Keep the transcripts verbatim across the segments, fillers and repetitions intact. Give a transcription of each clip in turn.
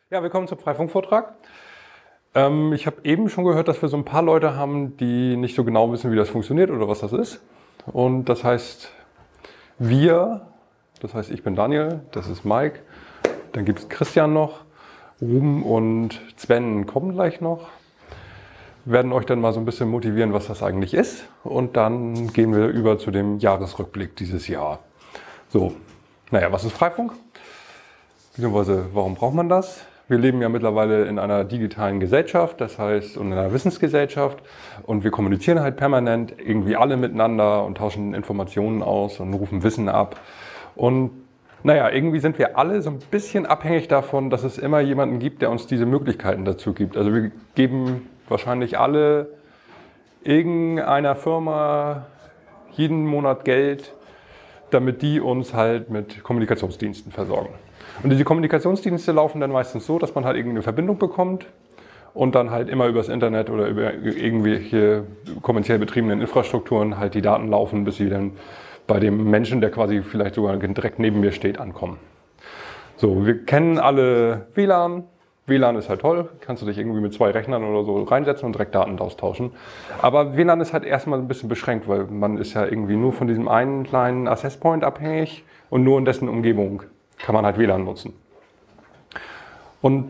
Ja, willkommen zum Freifunkvortrag. Ähm, ich habe eben schon gehört, dass wir so ein paar Leute haben, die nicht so genau wissen, wie das funktioniert oder was das ist. Und das heißt, wir, das heißt, ich bin Daniel, das ist Mike, dann gibt es Christian noch, Ruben und Sven kommen gleich noch. Wir werden euch dann mal so ein bisschen motivieren, was das eigentlich ist. Und dann gehen wir über zu dem Jahresrückblick dieses Jahr. So, naja, was ist Freifunk? Beziehungsweise, warum braucht man das? Wir leben ja mittlerweile in einer digitalen Gesellschaft, das heißt, in einer Wissensgesellschaft. Und wir kommunizieren halt permanent irgendwie alle miteinander und tauschen Informationen aus und rufen Wissen ab. Und naja, irgendwie sind wir alle so ein bisschen abhängig davon, dass es immer jemanden gibt, der uns diese Möglichkeiten dazu gibt. Also wir geben wahrscheinlich alle irgendeiner Firma jeden Monat Geld, damit die uns halt mit Kommunikationsdiensten versorgen. Und diese Kommunikationsdienste laufen dann meistens so, dass man halt irgendeine Verbindung bekommt und dann halt immer übers Internet oder über irgendwelche kommerziell betriebenen Infrastrukturen halt die Daten laufen, bis sie dann bei dem Menschen, der quasi vielleicht sogar direkt neben mir steht, ankommen. So, wir kennen alle W L A N. W L A N ist halt toll, kannst du dich irgendwie mit zwei Rechnern oder so reinsetzen und direkt Daten austauschen. Aber W L A N ist halt erstmal ein bisschen beschränkt, weil man ist ja irgendwie nur von diesem einen kleinen Access Point abhängig und nur in dessen Umgebung kann man halt W L A N nutzen. Und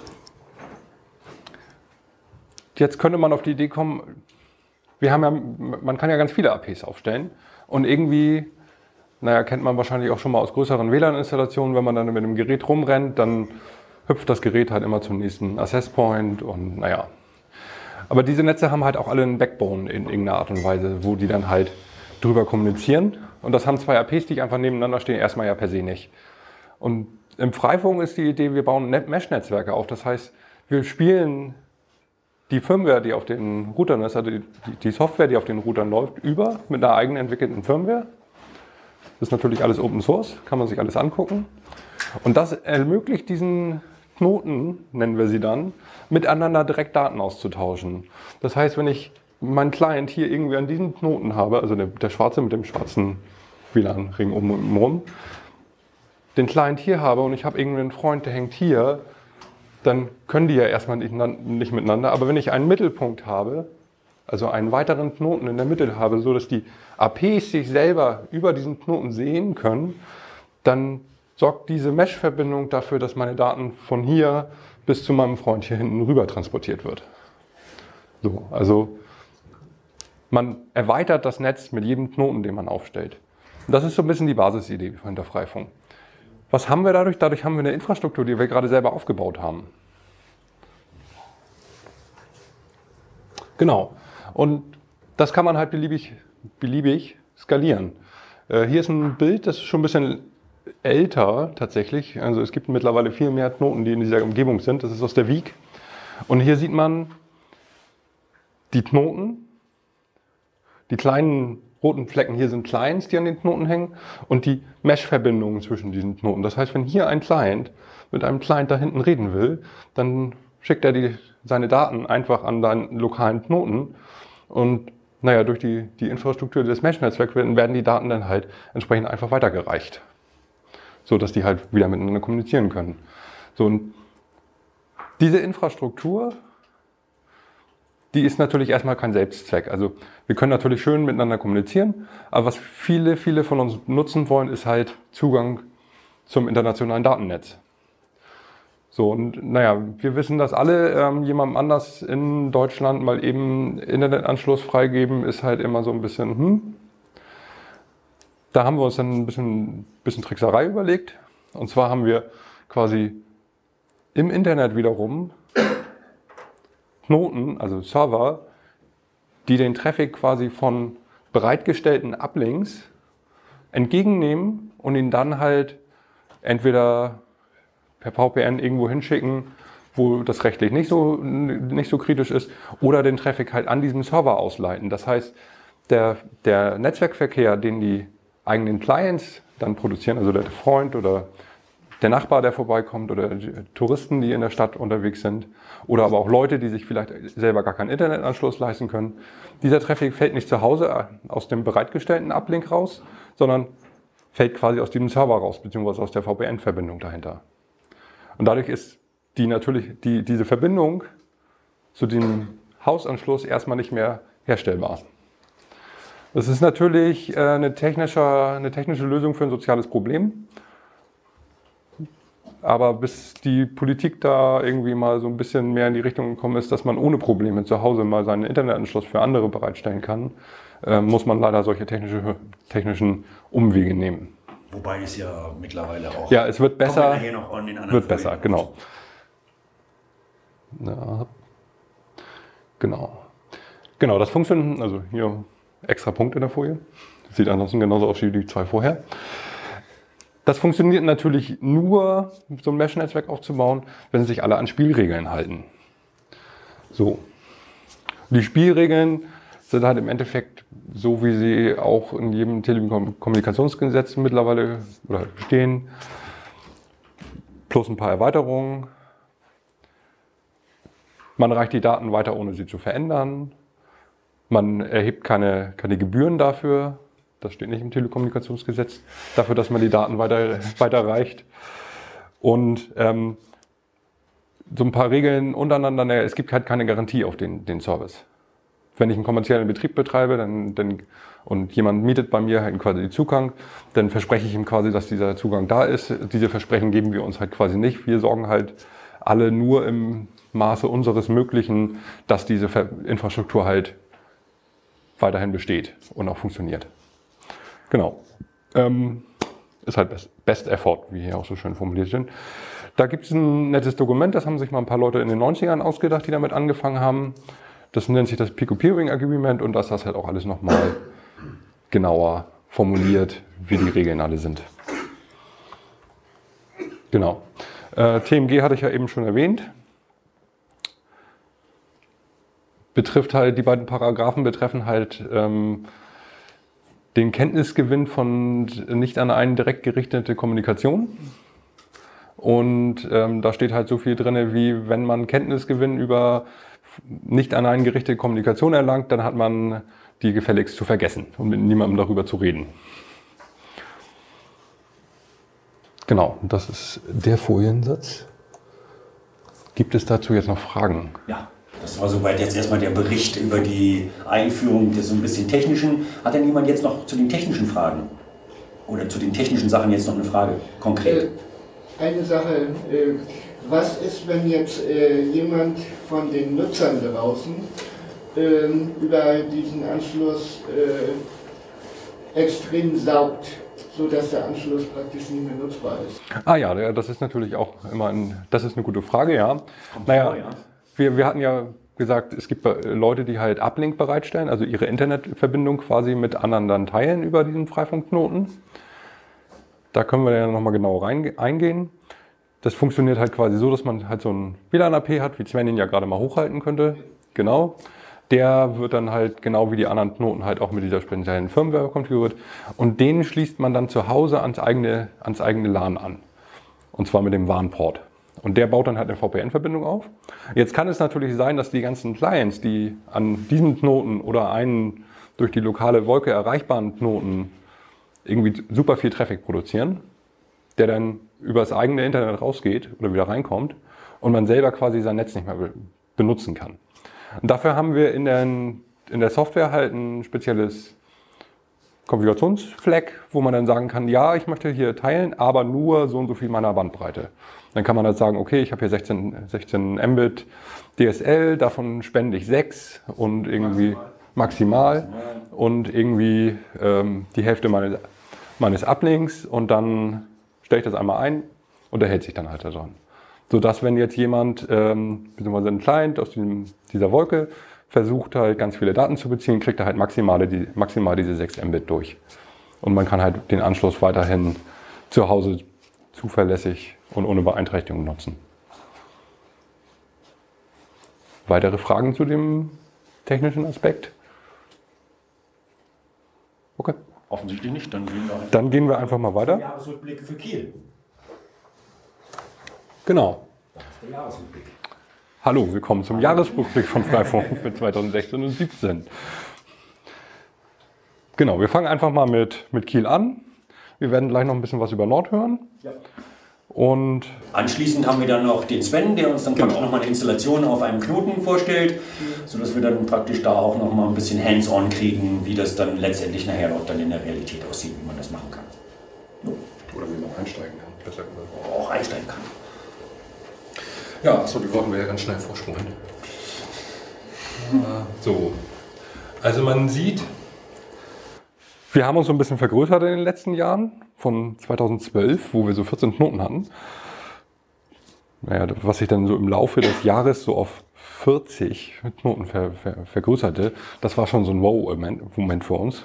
jetzt könnte man auf die Idee kommen, wir haben ja, man kann ja ganz viele A Ps aufstellen und irgendwie, naja, kennt man wahrscheinlich auch schon mal aus größeren W L A N-Installationen, wenn man dann mit dem Gerät rumrennt, dann hüpft das Gerät halt immer zum nächsten Access Point und naja. Aber diese Netze haben halt auch alle einen Backbone in irgendeiner Art und Weise, wo die dann halt drüber kommunizieren. Und das haben zwei A Ps, die einfach nebeneinander stehen, erstmal ja per se nicht. Und im Freifunk ist die Idee, wir bauen Mesh-Netzwerke auf. Das heißt, wir spielen die Firmware, die auf den Routern ist, also die, die Software, die auf den Routern läuft, über mit einer eigen entwickelten Firmware. Das ist natürlich alles Open Source, kann man sich alles angucken. Und das ermöglicht diesen Knoten, nennen wir sie dann, miteinander direkt Daten auszutauschen. Das heißt, wenn ich meinen Client hier irgendwie an diesem Knoten habe, also der, der schwarze mit dem schwarzen W L A N-Ring umrum, den Client hier habe und ich habe irgendeinen Freund, der hängt hier, dann können die ja erstmal nicht, nicht miteinander. Aber wenn ich einen Mittelpunkt habe, also einen weiteren Knoten in der Mitte habe, so dass die A Ps sich selber über diesen Knoten sehen können, dann sorgt diese Mesh-Verbindung dafür, dass meine Daten von hier bis zu meinem Freund hier hinten rüber transportiert wird. So, also man erweitert das Netz mit jedem Knoten, den man aufstellt. Und das ist so ein bisschen die Basisidee hinter Freifunk. Was haben wir dadurch? Dadurch haben wir eine Infrastruktur, die wir gerade selber aufgebaut haben. Genau. Und das kann man halt beliebig, beliebig skalieren. Äh, hier ist ein Bild, das ist schon ein bisschen älter tatsächlich. Also es gibt mittlerweile viel mehr Knoten, die in dieser Umgebung sind. Das ist aus der Wieg. Und hier sieht man die Knoten. Die kleinen roten Flecken hier sind Clients, die an den Knoten hängen und die Mesh-Verbindungen zwischen diesen Knoten. Das heißt, wenn hier ein Client mit einem Client da hinten reden will, dann schickt er die, seine Daten einfach an deinen lokalen Knoten und naja, durch die, die Infrastruktur des Mesh-Netzwerks werden die Daten dann halt entsprechend einfach weitergereicht, so dass die halt wieder miteinander kommunizieren können. So, und diese Infrastruktur, die ist natürlich erstmal kein Selbstzweck. Also wir können natürlich schön miteinander kommunizieren, aber was viele, viele von uns nutzen wollen, ist halt Zugang zum internationalen Datennetz. So, und naja, wir wissen, dass alle ähm, jemandem anders in Deutschland mal eben Internetanschluss freigeben, ist halt immer so ein bisschen, hm. Da haben wir uns dann ein bisschen, bisschen Trickserei überlegt. Und zwar haben wir quasi im Internet wiederum Knoten, also Server, die den Traffic quasi von bereitgestellten Uplinks entgegennehmen und ihn dann halt entweder per V P N irgendwo hinschicken, wo das rechtlich nicht so, nicht so kritisch ist, oder den Traffic halt an diesem Server ausleiten. Das heißt, der, der Netzwerkverkehr, den die eigenen Clients dann produzieren, also der Freund oder der Nachbar, der vorbeikommt oder Touristen, die in der Stadt unterwegs sind oder aber auch Leute, die sich vielleicht selber gar keinen Internetanschluss leisten können. Dieser Traffic fällt nicht zu Hause aus dem bereitgestellten Uplink raus, sondern fällt quasi aus diesem Server raus, beziehungsweise aus der V P N-Verbindung dahinter. Und dadurch ist die natürlich die, diese Verbindung zu dem Hausanschluss erstmal nicht mehr herstellbar. Das ist natürlich äh, eine, technische, eine technische Lösung für ein soziales Problem. Aber bis die Politik da irgendwie mal so ein bisschen mehr in die Richtung gekommen ist, dass man ohne Probleme zu Hause mal seinen Internetanschluss für andere bereitstellen kann, äh, muss man leider solche technische, technischen Umwege nehmen. Wobei es ja mittlerweile auch... Ja, es wird besser. Kommen wir noch an den anderen wird Folien besser, genau. Ja, genau. Genau, das funktioniert, also hier extra Punkt in der Folie. Sieht ansonsten genauso aus wie die zwei vorher. Das funktioniert natürlich nur, so ein Mesh-Netzwerk aufzubauen, wenn sich alle an Spielregeln halten. So. Die Spielregeln sind halt im Endeffekt so, wie sie auch in jedem Telekommunikationsgesetz mittlerweile oder stehen. Plus ein paar Erweiterungen. Man reicht die Daten weiter, ohne sie zu verändern. Man erhebt keine, keine Gebühren dafür. Das steht nicht im Telekommunikationsgesetz, dafür, dass man die Daten weiter, weiterreicht. Und ähm, so ein paar Regeln untereinander, naja, es gibt halt keine Garantie auf den, den Service. Wenn ich einen kommerziellen Betrieb betreibe dann, dann, und jemand mietet bei mir halt quasi den Zugang, dann verspreche ich ihm quasi, dass dieser Zugang da ist. Diese Versprechen geben wir uns halt quasi nicht. Wir sorgen halt alle nur im Maße unseres Möglichen, dass diese Infrastruktur halt weiterhin besteht und auch funktioniert. Genau. Ähm, ist halt best, best Effort, wie hier auch so schön formuliert sind. Da gibt es ein nettes Dokument, das haben sich mal ein paar Leute in den neunzigern ausgedacht, die damit angefangen haben. Das nennt sich das Peer-to-Peering Agreement und das ist halt auch alles nochmal genauer formuliert, wie die Regeln alle sind. Genau. Äh, T M G hatte ich ja eben schon erwähnt. Betrifft halt, die beiden Paragraphen betreffen halt ähm, den Kenntnisgewinn von nicht an einen direkt gerichtete Kommunikation. Und ähm, da steht halt so viel drin, wie wenn man Kenntnisgewinn über nicht an einen gerichtete Kommunikation erlangt, dann hat man die gefälligst zu vergessen und mit niemandem darüber zu reden. Genau, das ist der Foliensatz. Gibt es dazu jetzt noch Fragen? Ja. Das war soweit jetzt erstmal der Bericht über die Einführung des so ein bisschen technischen. Hat denn jemand jetzt noch zu den technischen Fragen? Oder zu den technischen Sachen jetzt noch eine Frage, konkret? Eine Sache, was ist, wenn jetzt jemand von den Nutzern draußen über diesen Anschluss extrem saugt, sodass der Anschluss praktisch nicht mehr nutzbar ist? Ah ja, das ist natürlich auch immer ein, das ist eine gute Frage, ja. Kommt naja, vor, ja. Wir, wir hatten ja gesagt, es gibt Leute, die halt Uplink bereitstellen, also ihre Internetverbindung quasi mit anderen dann teilen über diesen Freifunkknoten. Da können wir ja nochmal genau rein, eingehen. Das funktioniert halt quasi so, dass man halt so ein W L A N A P hat, wie Sven ihn ja gerade mal hochhalten könnte. Genau. Der wird dann halt genau wie die anderen Knoten halt auch mit dieser speziellen Firmware konfiguriert. Und den schließt man dann zu Hause ans eigene, ans eigene LAN an. Und zwar mit dem W A N-Port. Und der baut dann halt eine V P N-Verbindung auf. Jetzt kann es natürlich sein, dass die ganzen Clients, die an diesen Knoten oder einen durch die lokale Wolke erreichbaren Knoten irgendwie super viel Traffic produzieren, der dann über das eigene Internet rausgeht oder wieder reinkommt und man selber quasi sein Netz nicht mehr benutzen kann. Und dafür haben wir in der, in der Software halt ein spezielles Konfigurationsflag, wo man dann sagen kann, ja, ich möchte hier teilen, aber nur so und so viel meiner Bandbreite. Dann kann man halt sagen, okay, ich habe hier sechzehn, sechzehn Mbit D S L, davon spende ich sechs und irgendwie maximal, maximal und irgendwie ähm, die Hälfte meines, meines Uplinks und dann stelle ich das einmal ein und er hält sich dann halt daran. Sodass, wenn jetzt jemand, ähm, beziehungsweise ein Client aus diesem, dieser Wolke versucht halt ganz viele Daten zu beziehen, kriegt er halt maximale, die, maximal diese sechs Mbit durch. Und man kann halt den Anschluss weiterhin zu Hause zuverlässig und ohne Beeinträchtigung nutzen. Weitere Fragen zu dem technischen Aspekt? Okay. Offensichtlich nicht, dann gehen wir, dann gehen wir einfach mal weiter. Jahresrückblick für Kiel. Genau. Das ist der Jahresrückblick. Hallo, willkommen zum Jahresrückblick von Freifunk für zweitausendsechzehn und zweitausendsiebzehn. Genau, wir fangen einfach mal mit, mit Kiel an. Wir werden gleich noch ein bisschen was über Nord hören. Ja. Und anschließend haben wir dann noch den Sven, der uns dann Genau. praktisch nochmal eine Installation auf einem Knoten vorstellt, sodass wir dann praktisch da auch nochmal ein bisschen hands-on kriegen, wie das dann letztendlich nachher auch dann in der Realität aussieht, wie man das machen kann. oder wie man einsteigen kann. Besser gesagt. Auch einsteigen kann. Ja, achso, die wollten wir ja ganz schnell vorspulen. So, also man sieht, wir haben uns so ein bisschen vergrößert in den letzten Jahren, von zweitausendzwölf, wo wir so vierzehn Knoten hatten. Naja, was sich dann so im Laufe des Jahres so auf vierzig Knoten ver, ver, vergrößerte, das war schon so ein Wow-Moment für uns.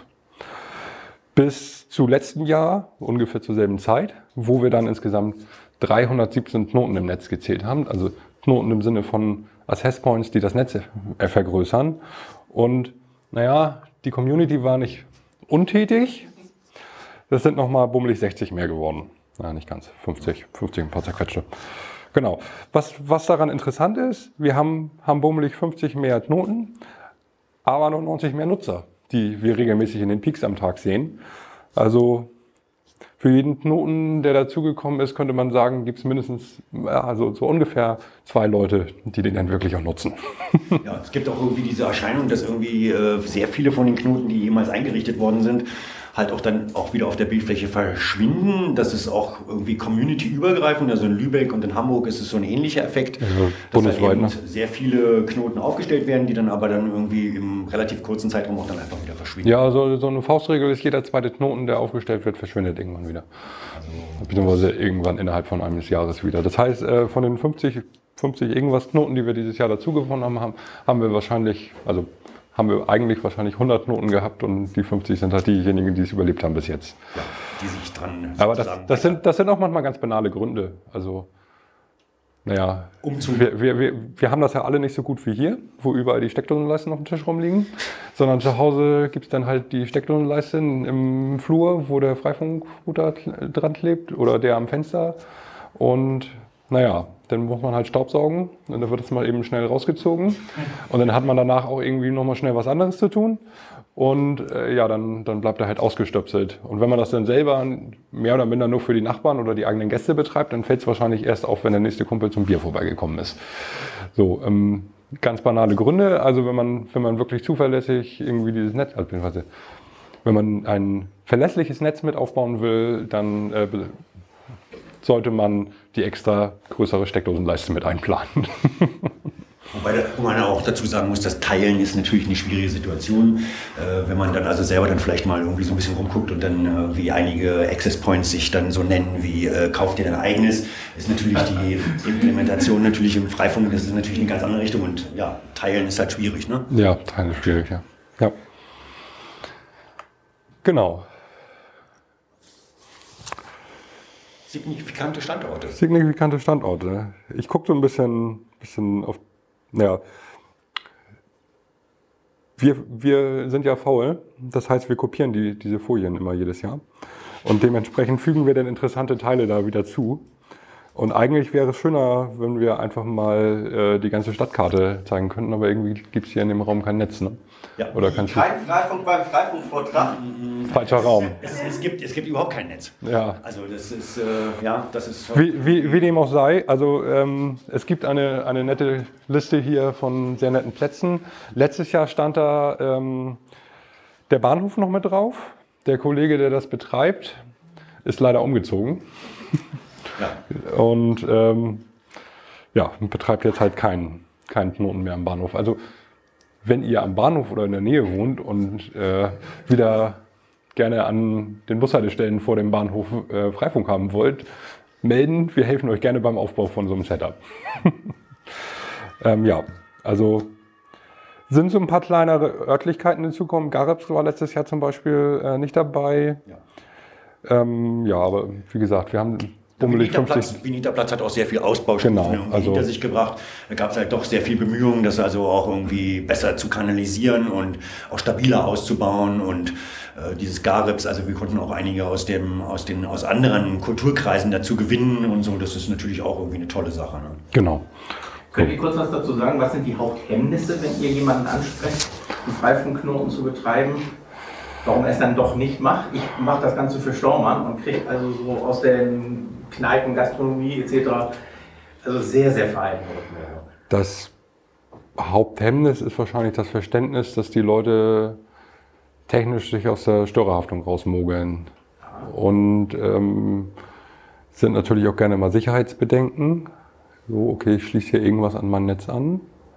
Bis zu letzten Jahr, ungefähr zur selben Zeit, wo wir dann insgesamt dreihundertsiebzehn Knoten im Netz gezählt haben. Also Knoten im Sinne von Access Points, die das Netz vergrößern. Und naja, die Community war nicht untätig. Das sind nochmal bummelig sechzig mehr geworden. Na, nicht ganz, fünfzig, fünfzig ein paar zerquetschte. Genau. Was, was daran interessant ist, wir haben, haben bummelig fünfzig mehr Knoten, aber nur neunzig mehr Nutzer, die wir regelmäßig in den Peaks am Tag sehen. Also für jeden Knoten, der dazugekommen ist, könnte man sagen, gibt es mindestens also so ungefähr zwei Leute, die den dann wirklich auch nutzen. Ja, es gibt auch irgendwie diese Erscheinung, dass irgendwie äh, sehr viele von den Knoten, die jemals eingerichtet worden sind, halt auch dann auch wieder auf der Bildfläche verschwinden. Das ist auch irgendwie community-übergreifend. Also in Lübeck und in Hamburg ist es so ein ähnlicher Effekt, also dass halt bundesweit, eben ne? sehr viele Knoten aufgestellt werden, die dann aber dann irgendwie im relativ kurzen Zeitraum auch dann einfach wieder verschwinden. Ja, so, so eine Faustregel ist, jeder zweite Knoten, der aufgestellt wird, verschwindet irgendwann wieder. Beziehungsweise irgendwann innerhalb von eines Jahres wieder. Das heißt, äh, von den fünfzig, fünfzig irgendwas Knoten, die wir dieses Jahr dazugewonnen haben, haben wir wahrscheinlich, also haben wir eigentlich wahrscheinlich hundert Knoten gehabt und die fünfzig sind halt diejenigen, die es überlebt haben bis jetzt. Ja, die sich dran Aber das, das, sind, das sind auch manchmal ganz banale Gründe. Also, naja, Umzug. Wir, wir, wir, wir haben das ja alle nicht so gut wie hier, wo überall die Steckdosenleisten auf dem Tisch rumliegen, sondern zu Hause gibt es dann halt die Steckdosenleisten im Flur, wo der Freifunkrouter dran klebt oder der am Fenster. Und naja, dann muss man halt Staubsaugen und dann wird das mal eben schnell rausgezogen und dann hat man danach auch irgendwie nochmal schnell was anderes zu tun und äh, ja, dann, dann bleibt er halt ausgestöpselt. Und wenn man das dann selber mehr oder minder nur für die Nachbarn oder die eigenen Gäste betreibt, dann fällt es wahrscheinlich erst auf, wenn der nächste Kumpel zum Bier vorbeigekommen ist. So, ähm, ganz banale Gründe, also wenn man, wenn man wirklich zuverlässig irgendwie dieses Netz, also wenn man ein verlässliches Netz mit aufbauen will, dann äh, sollte man die extra größere Steckdosenleiste mit einplanen. Wobei man auch dazu sagen muss, das Teilen ist natürlich eine schwierige Situation. Äh, wenn man dann also selber dann vielleicht mal irgendwie so ein bisschen rumguckt und dann äh, wie einige Access Points sich dann so nennen wie äh, kauft dir dein eigenes, ist natürlich die Implementation natürlich im Freifunk, das ist natürlich eine ganz andere Richtung und ja, Teilen ist halt schwierig, ne? Ja, Teilen ist schwierig, ja. Ja. Genau. Signifikante Standorte. Signifikante Standorte. Ich gucke so ein bisschen, bisschen auf, naja, wir, wir sind ja faul, das heißt, wir kopieren die, diese Folien immer jedes Jahr und dementsprechend fügen wir dann interessante Teile da wieder zu. Und eigentlich wäre es schöner, wenn wir einfach mal äh, die ganze Stadtkarte zeigen könnten, aber irgendwie gibt es hier in dem Raum kein Netz, ne? Ja. Oder kannst du? Kein Freifunk beim Freifunkvortrag. Falscher Raum. Es, es, gibt, es gibt überhaupt kein Netz. Ja. Also das ist, äh, ja, das ist... Wie, wie, wie dem auch sei, also ähm, es gibt eine, eine nette Liste hier von sehr netten Plätzen. Letztes Jahr stand da ähm, der Bahnhof noch mit drauf. Der Kollege, der das betreibt, ist leider umgezogen. Ja. Und ähm, ja, betreibt jetzt halt keinen, keinen Knoten mehr am Bahnhof. Also wenn ihr am Bahnhof oder in der Nähe wohnt und äh, wieder gerne an den Bushaltestellen vor dem Bahnhof äh, Freifunk haben wollt, melden. Wir helfen euch gerne beim Aufbau von so einem Setup. ähm, ja, also sind so ein paar kleinere Örtlichkeiten hinzugekommen. Gareps war letztes Jahr zum Beispiel äh, nicht dabei. Ja. Ähm, ja, aber wie gesagt, wir haben bummelig fünfzig. Vinita-Platz hat auch sehr viel Ausbaustufen Genau, irgendwie also hinter sich gebracht. Da gab es halt doch sehr viel Bemühungen, das also auch irgendwie besser zu kanalisieren und auch stabiler auszubauen. Und äh, dieses Gareps, also wir konnten auch einige aus, dem, aus, den, aus anderen Kulturkreisen dazu gewinnen und so. Das ist natürlich auch irgendwie eine tolle Sache. Ne? Genau. Könnt ihr kurz was dazu sagen? Was sind die Haupthemmnisse, wenn ihr jemanden ansprecht, einen Freifunkknoten zu betreiben? Warum er es dann doch nicht macht? Ich mache das Ganze für Stormann und kriege also so aus den Kneipen, Gastronomie et cetera. Also sehr, sehr verhaltene Rückmeldung. Das Haupthemmnis ist wahrscheinlich das Verständnis, dass die Leute technisch sich aus der Störerhaftung rausmogeln. Und ähm, sind natürlich auch gerne mal Sicherheitsbedenken. So, okay, ich schließe hier irgendwas an mein Netz an.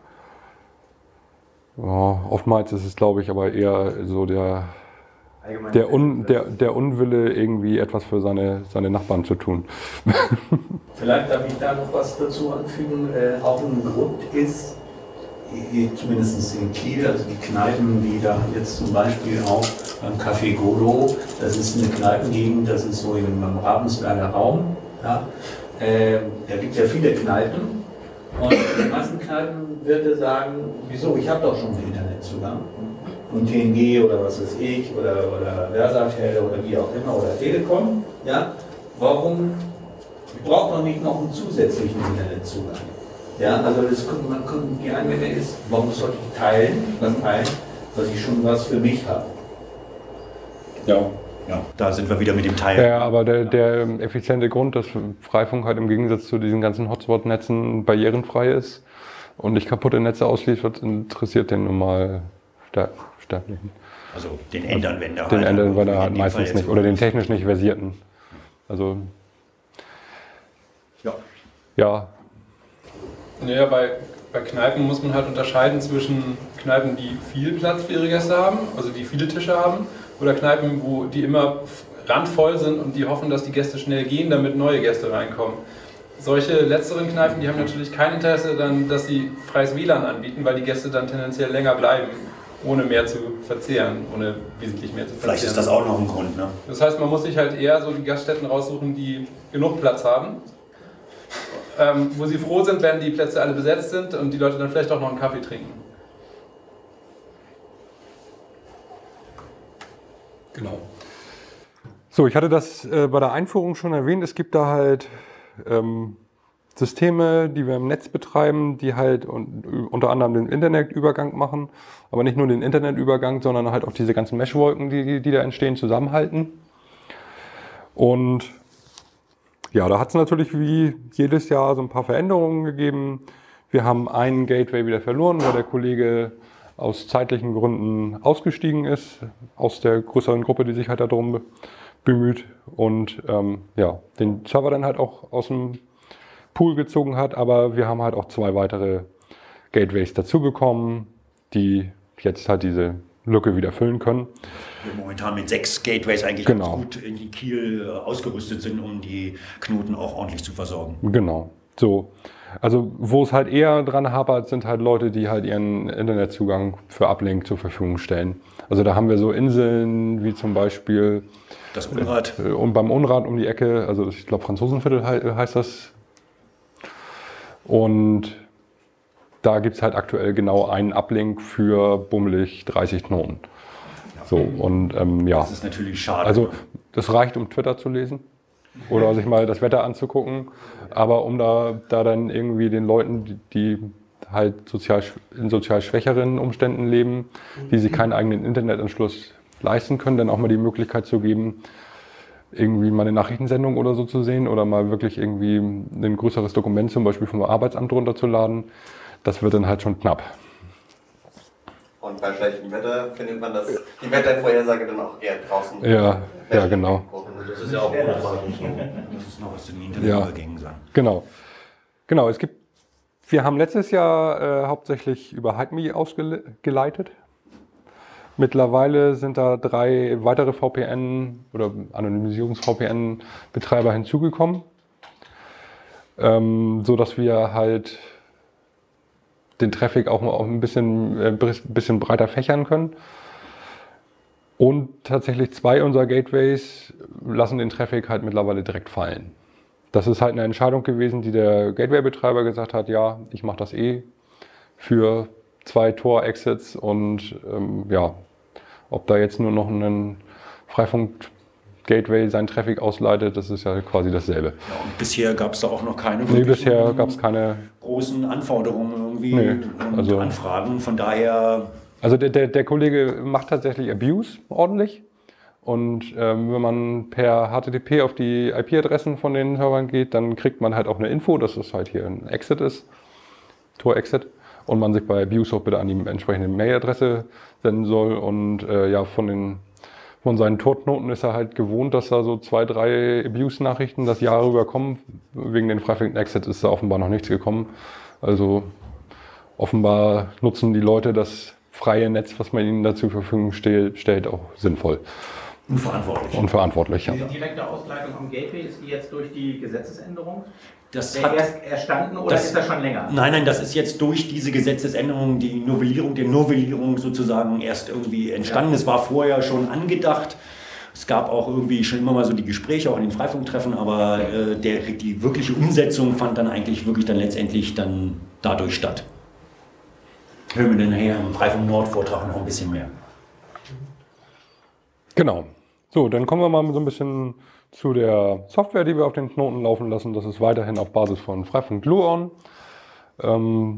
Ja, oftmals ist es, glaube ich, aber eher so der, der, Un, der, der Unwille, irgendwie etwas für seine, seine Nachbarn zu tun. Vielleicht darf ich da noch was dazu anfügen. Äh, auch ein Grund ist, hier, zumindest in Kiel, also die Kneipen, die da jetzt zum Beispiel auch beim Café Golo, das ist eine Kneipengegend, das ist so im Ravensberger Raum. Ja. Äh, da gibt es ja viele Kneipen und die meisten Kneipen würde sagen, wieso, ich habe doch schon einen Internetzugang. Und T N G oder was weiß ich, oder, oder Versatel oder wie auch immer, oder Telekom. Ja. Warum, ich brauche doch nicht noch einen zusätzlichen Internetzugang. Ja, also das, man, die Einwände ist, warum sollte ich teilen, was teilen, dass ich schon was für mich habe. Ja. Ja, da sind wir wieder mit dem Teil. Ja, aber der, der effiziente Grund, dass Freifunk halt im Gegensatz zu diesen ganzen Hotspot-Netzen barrierenfrei ist und nicht kaputte Netze ausliefert, interessiert den normal Sterblichen. Also den Endanwender. Den halt, Endanwender halt meistens Fall nicht oder den technisch nicht versierten. Also ja. Ja. Naja, bei, bei Kneipen muss man halt unterscheiden zwischen Kneipen, die viel Platz für ihre Gäste haben, also die viele Tische haben, oder Kneipen, wo die immer randvoll sind und die hoffen, dass die Gäste schnell gehen, damit neue Gäste reinkommen. Solche letzteren Kneipen, die haben natürlich kein Interesse dann, dass sie freies W L A N anbieten, weil die Gäste dann tendenziell länger bleiben, ohne mehr zu verzehren, ohne wesentlich mehr zu verzehren. Vielleicht ist das auch noch ein Grund, ne? Das heißt, man muss sich halt eher so die Gaststätten raussuchen, die genug Platz haben, ähm, wo sie froh sind, wenn die Plätze alle besetzt sind und die Leute dann vielleicht auch noch einen Kaffee trinken. Genau. So, ich hatte das äh, bei der Einführung schon erwähnt. Es gibt da halt ähm, Systeme, die wir im Netz betreiben, die halt un unter anderem den Internetübergang machen, aber nicht nur den Internetübergang, sondern halt auch diese ganzen Meshwolken, die, die da entstehen, zusammenhalten. Und ja, da hat es natürlich wie jedes Jahr so ein paar Veränderungen gegeben. Wir haben einen Gateway wieder verloren, weil der Kollege aus zeitlichen Gründen ausgestiegen ist, aus der größeren Gruppe, die sich halt darum bemüht und ähm, ja, den Server dann halt auch aus dem Pool gezogen hat, aber wir haben halt auch zwei weitere Gateways dazu bekommen, die jetzt halt diese Lücke wieder füllen können. Wir momentan mit sechs Gateways eigentlich genau. ganz gut in die Kiel ausgerüstet sind, um die Knoten auch ordentlich zu versorgen. Genau, so. Also wo es halt eher dran hapert, sind halt Leute, die halt ihren Internetzugang für Uplink zur Verfügung stellen. Also da haben wir so Inseln wie zum Beispiel das Unrad. Äh, und beim Unrad um die Ecke, also ich glaube Franzosenviertel he heißt das. Und da gibt es halt aktuell genau einen Uplink für bummelig dreißig Knoten. So, und ähm, ja. Das ist natürlich schade. Also das reicht, um Twitter zu lesen. Oder sich mal das Wetter anzugucken, aber um da, da dann irgendwie den Leuten, die, die halt sozial, in sozial schwächeren Umständen leben, die sich keinen eigenen Internetanschluss leisten können, dann auch mal die Möglichkeit zu geben, irgendwie mal eine Nachrichtensendung oder so zu sehen oder mal wirklich irgendwie ein größeres Dokument zum Beispiel vom Arbeitsamt runterzuladen, das wird dann halt schon knapp. Und bei schlechtem Wetter findet man das, die Wettervorhersage dann auch eher draußen. Ja, ja, genau. Das ist ja auch ohne Frage. Das ist noch was zu den Internetübergängen sagen. Genau. Genau, es gibt, wir haben letztes Jahr äh, hauptsächlich über HideMe ausgeleitet. Mittlerweile sind da drei weitere V P N oder Anonymisierungs-V P N-Betreiber hinzugekommen, ähm, so dass wir halt den Traffic auch, auch ein bisschen, äh, bisschen breiter fächern können. Und tatsächlich zwei unserer Gateways lassen den Traffic halt mittlerweile direkt fallen. Das ist halt eine Entscheidung gewesen, die der Gateway-Betreiber gesagt hat, ja, ich mache das eh für zwei Tor-Exits und ähm, ja, ob da jetzt nur noch ein Freifunk-Gateway seinen Traffic ausleitet, das ist ja quasi dasselbe. Ja, und bisher gab es da auch noch keine nee, bisher gab es keine großen Anforderungen irgendwie nee, und also, Anfragen, von daher... Also der, der, der Kollege macht tatsächlich Abuse ordentlich Und ähm, wenn man per H T T P auf die I P-Adressen von den Servern geht, dann kriegt man halt auch eine Info, dass es halt hier ein Exit ist, Tor-Exit. Und man sich bei Abuse auch bitte an die entsprechende Mail-Adresse senden soll. Und äh, ja, von, den, von seinen Torknoten ist er halt gewohnt, dass da so zwei, drei Abuse-Nachrichten das Jahr rüber kommen. Wegen den freiwilligen Exit ist da offenbar noch nichts gekommen. Also offenbar nutzen die Leute das freie Netz, was man ihnen da zur Verfügung stellt, stellt auch sinnvoll. Unverantwortlich. Unverantwortlich, ja. Diese direkte Ausleitung am Gateway, ist die jetzt durch die Gesetzesänderung Das der hat, erst erstanden oder das- ist das schon länger? nein, nein, das ist jetzt durch diese Gesetzesänderung, die Novellierung der Novellierung sozusagen erst irgendwie entstanden. Es war vorher schon angedacht. Es gab auch irgendwie schon immer mal so die Gespräche, auch in den Freifunktreffen, aber äh, der, die wirkliche Umsetzung fand dann eigentlich wirklich dann letztendlich dann dadurch statt. Hören wir dann nachher im Freifunk Nord-Vortrag noch ein bisschen mehr. Genau. So, dann kommen wir mal so ein bisschen zu der Software, die wir auf den Knoten laufen lassen. Das ist weiterhin auf Basis von Freifunk Gluon. Ähm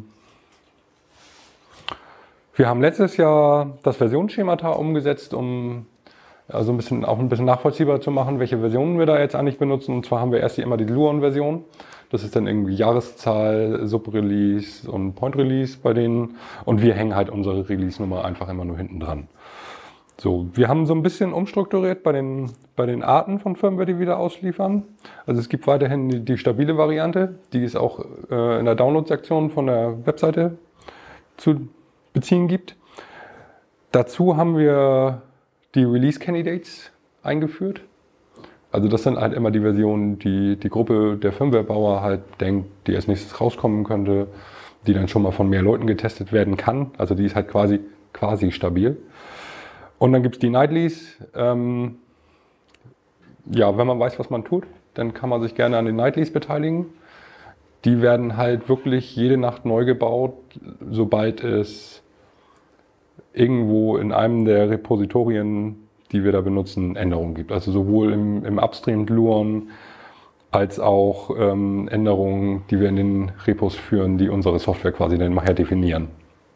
wir haben letztes Jahr das Versionsschemata umgesetzt, um also ein bisschen, auch ein bisschen nachvollziehbar zu machen, welche Versionen wir da jetzt eigentlich benutzen. Und zwar haben wir erst immer die Gluon-Version. Das ist dann irgendwie Jahreszahl, Sub-Release und Point-Release bei denen. Und wir hängen halt unsere Release-Nummer einfach immer nur hinten dran. So, wir haben so ein bisschen umstrukturiert bei den, bei den Arten von Firmware, die wir da ausliefern. Also es gibt weiterhin die, die stabile Variante, die es auch äh, in der Download-Sektion von der Webseite zu beziehen gibt. Dazu haben wir die Release Candidates eingeführt. Also das sind halt immer die Versionen, die die Gruppe der Firmwarebauer halt denkt, die als nächstes rauskommen könnte, die dann schon mal von mehr Leuten getestet werden kann. Also die ist halt quasi, quasi stabil. Und dann gibt es die Nightlies. Ähm, ja, wenn man weiß, was man tut, dann kann man sich gerne an den Nightlies beteiligen. Die werden halt wirklich jede Nacht neu gebaut, sobald es irgendwo in einem der Repositorien, die wir da benutzen, Änderungen gibt. Also sowohl im, im Upstream Gluon als auch ähm, Änderungen, die wir in den Repos führen, die unsere Software quasi dann nachher definieren.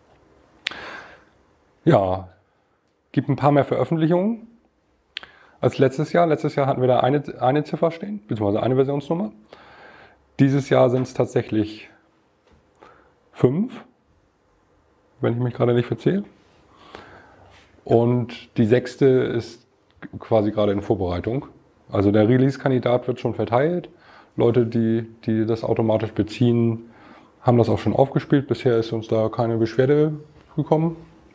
Ja. Gibt ein paar mehr Veröffentlichungen als letztes Jahr. Letztes Jahr hatten wir da eine, eine Ziffer stehen, beziehungsweise eine Versionsnummer. Dieses Jahr sind es tatsächlich fünf, wenn ich mich gerade nicht verzähle. Und die sechste ist quasi gerade in Vorbereitung. Also der Release-Kandidat wird schon verteilt. Leute, die, die das automatisch beziehen, haben das auch schon aufgespielt. Bisher ist uns da keine Beschwerde gekommen.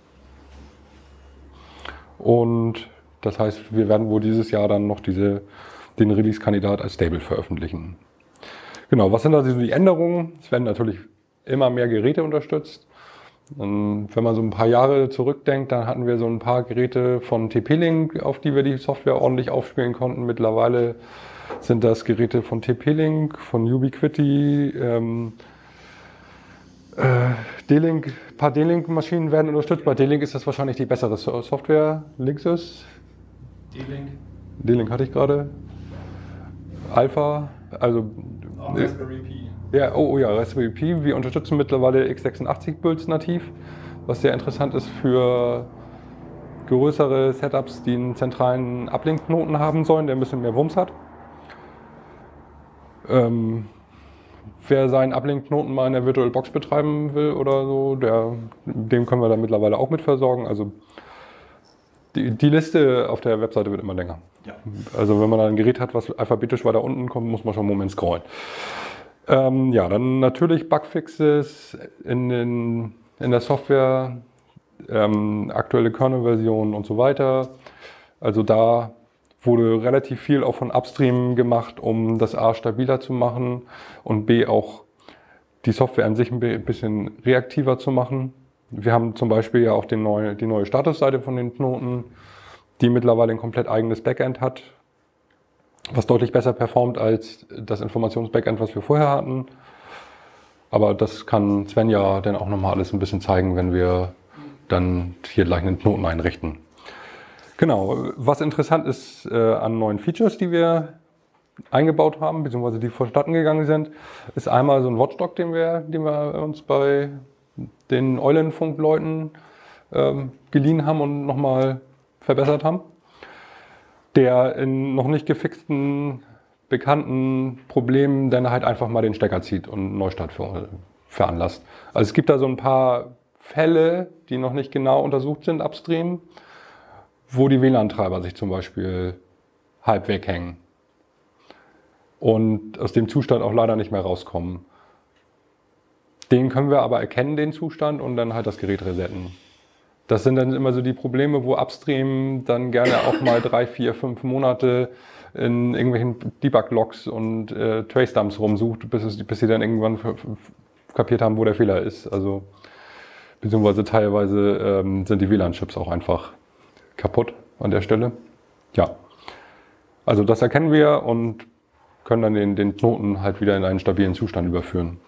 Und das heißt, wir werden wohl dieses Jahr dann noch diese, den Release-Kandidat als Stable veröffentlichen. Genau, was sind also die Änderungen? Es werden natürlich immer mehr Geräte unterstützt. Und wenn man so ein paar Jahre zurückdenkt, dann hatten wir so ein paar Geräte von T P-Link, auf die wir die Software ordentlich aufspielen konnten. Mittlerweile sind das Geräte von T P-Link, von Ubiquiti, ähm, äh, D-Link, ein paar D-Link-Maschinen werden unterstützt. Bei D-Link ist das wahrscheinlich die bessere Software. Linksys. D-Link. D-Link hatte ich gerade. Alpha, also Auch Raspberry Pi. ja, oh, oh ja, Raspberry Pi. Wir unterstützen mittlerweile x sechsundachtzig Builds nativ, was sehr interessant ist für größere Setups, die einen zentralen Uplink-Knoten haben sollen, der ein bisschen mehr Wumms hat. Ähm, wer seinen Uplink-Knoten mal in der VirtualBox betreiben will oder so, der, dem können wir da mittlerweile auch mit versorgen. Also die, die Liste auf der Webseite wird immer länger. Ja. Also wenn man da ein Gerät hat, was alphabetisch weiter unten kommt, muss man schon einen Moment scrollen. Ähm, ja, dann natürlich Bugfixes in, den, in der Software, ähm, aktuelle Kernel-Versionen und so weiter. Also da wurde relativ viel auch von Upstream gemacht, um das A stabiler zu machen und B auch die Software an sich ein bisschen reaktiver zu machen. Wir haben zum Beispiel ja auch den neue, die neue Statusseite von den Knoten, die mittlerweile ein komplett eigenes Backend hat, was deutlich besser performt als das Informations-Backend, was wir vorher hatten. Aber das kann Sven ja dann auch nochmal alles ein bisschen zeigen, wenn wir dann hier gleich einen Knoten einrichten. Genau, was interessant ist äh, an neuen Features, die wir eingebaut haben, beziehungsweise die vonstatten gegangen sind, ist einmal so ein Watchdog, den wir, den wir uns bei den Eulenfunk-Leuten ähm, geliehen haben und nochmal verbessert haben. der in noch nicht gefixten, bekannten Problemen dann halt einfach mal den Stecker zieht und einen Neustart ver veranlasst. Also es gibt da so ein paar Fälle, die noch nicht genau untersucht sind upstream, wo die W L A N-Treiber sich zum Beispiel halb weghängen und aus dem Zustand auch leider nicht mehr rauskommen. Den können wir aber erkennen, den Zustand, und dann halt das Gerät resetten. Das sind dann immer so die Probleme, wo upstream dann gerne auch mal drei, vier, fünf Monate in irgendwelchen Debug-Logs und äh, Trace-Dumps rumsucht, bis, es, bis sie dann irgendwann kapiert haben, wo der Fehler ist. Also, beziehungsweise teilweise ähm, sind die W L A N-Chips auch einfach kaputt an der Stelle. Ja, also das erkennen wir und können dann den, den Knoten halt wieder in einen stabilen Zustand überführen.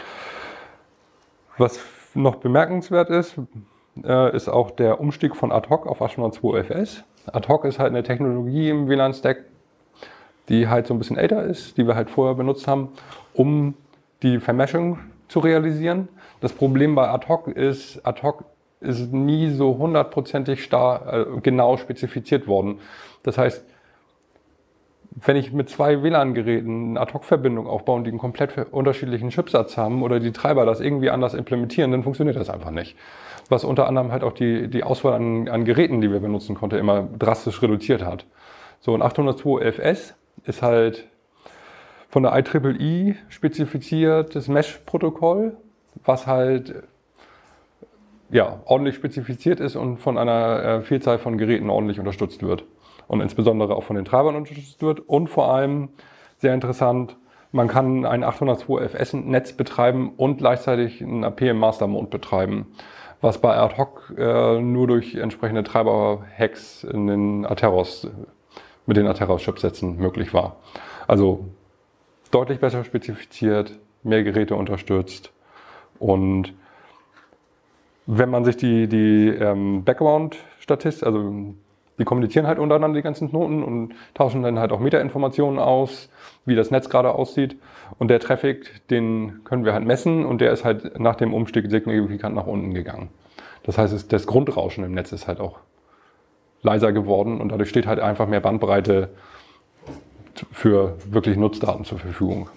Was noch bemerkenswert ist, äh, ist auch der Umstieg von Ad Hoc auf achthundertzwei F S. Ad Hoc ist halt eine Technologie im W L A N-Stack, die halt so ein bisschen älter ist, die wir halt vorher benutzt haben, um die Vermeshing zu realisieren. Das Problem bei Ad Hoc ist, Ad Hoc ist nie so hundertprozentig star, äh, genau spezifiziert worden. Das heißt, wenn ich mit zwei W L A N-Geräten eine Ad Hoc-Verbindung aufbaue und die einen komplett unterschiedlichen Chipsatz haben oder die Treiber das irgendwie anders implementieren, dann funktioniert das einfach nicht. Was unter anderem halt auch die, die Auswahl an, an Geräten, die wir benutzen konnten, immer drastisch reduziert hat. So, ein achthundertzwei F S ist halt von der I E E E spezifiziertes Mesh-Protokoll, was halt ja, ordentlich spezifiziert ist und von einer äh, Vielzahl von Geräten ordentlich unterstützt wird. Und insbesondere auch von den Treibern unterstützt wird. Und vor allem, sehr interessant, man kann ein achthundertzwei F S-Netz betreiben und gleichzeitig einen A P im Master-Mode betreiben, was bei Ad Hoc äh, nur durch entsprechende Treiber-Hacks in den Atheros, mit den Atheros-Chipsätzen möglich war. Also deutlich besser spezifiziert, mehr Geräte unterstützt. Und wenn man sich die, die ähm, Background-Statistik, also die kommunizieren halt untereinander, die ganzen Knoten, und tauschen dann halt auch Metainformationen aus, wie das Netz gerade aussieht. Und der Traffic, den können wir halt messen, und der ist halt nach dem Umstieg signifikant nach unten gegangen. Das heißt, das Grundrauschen im Netz ist halt auch leiser geworden, und dadurch steht halt einfach mehr Bandbreite für wirklich Nutzdaten zur Verfügung.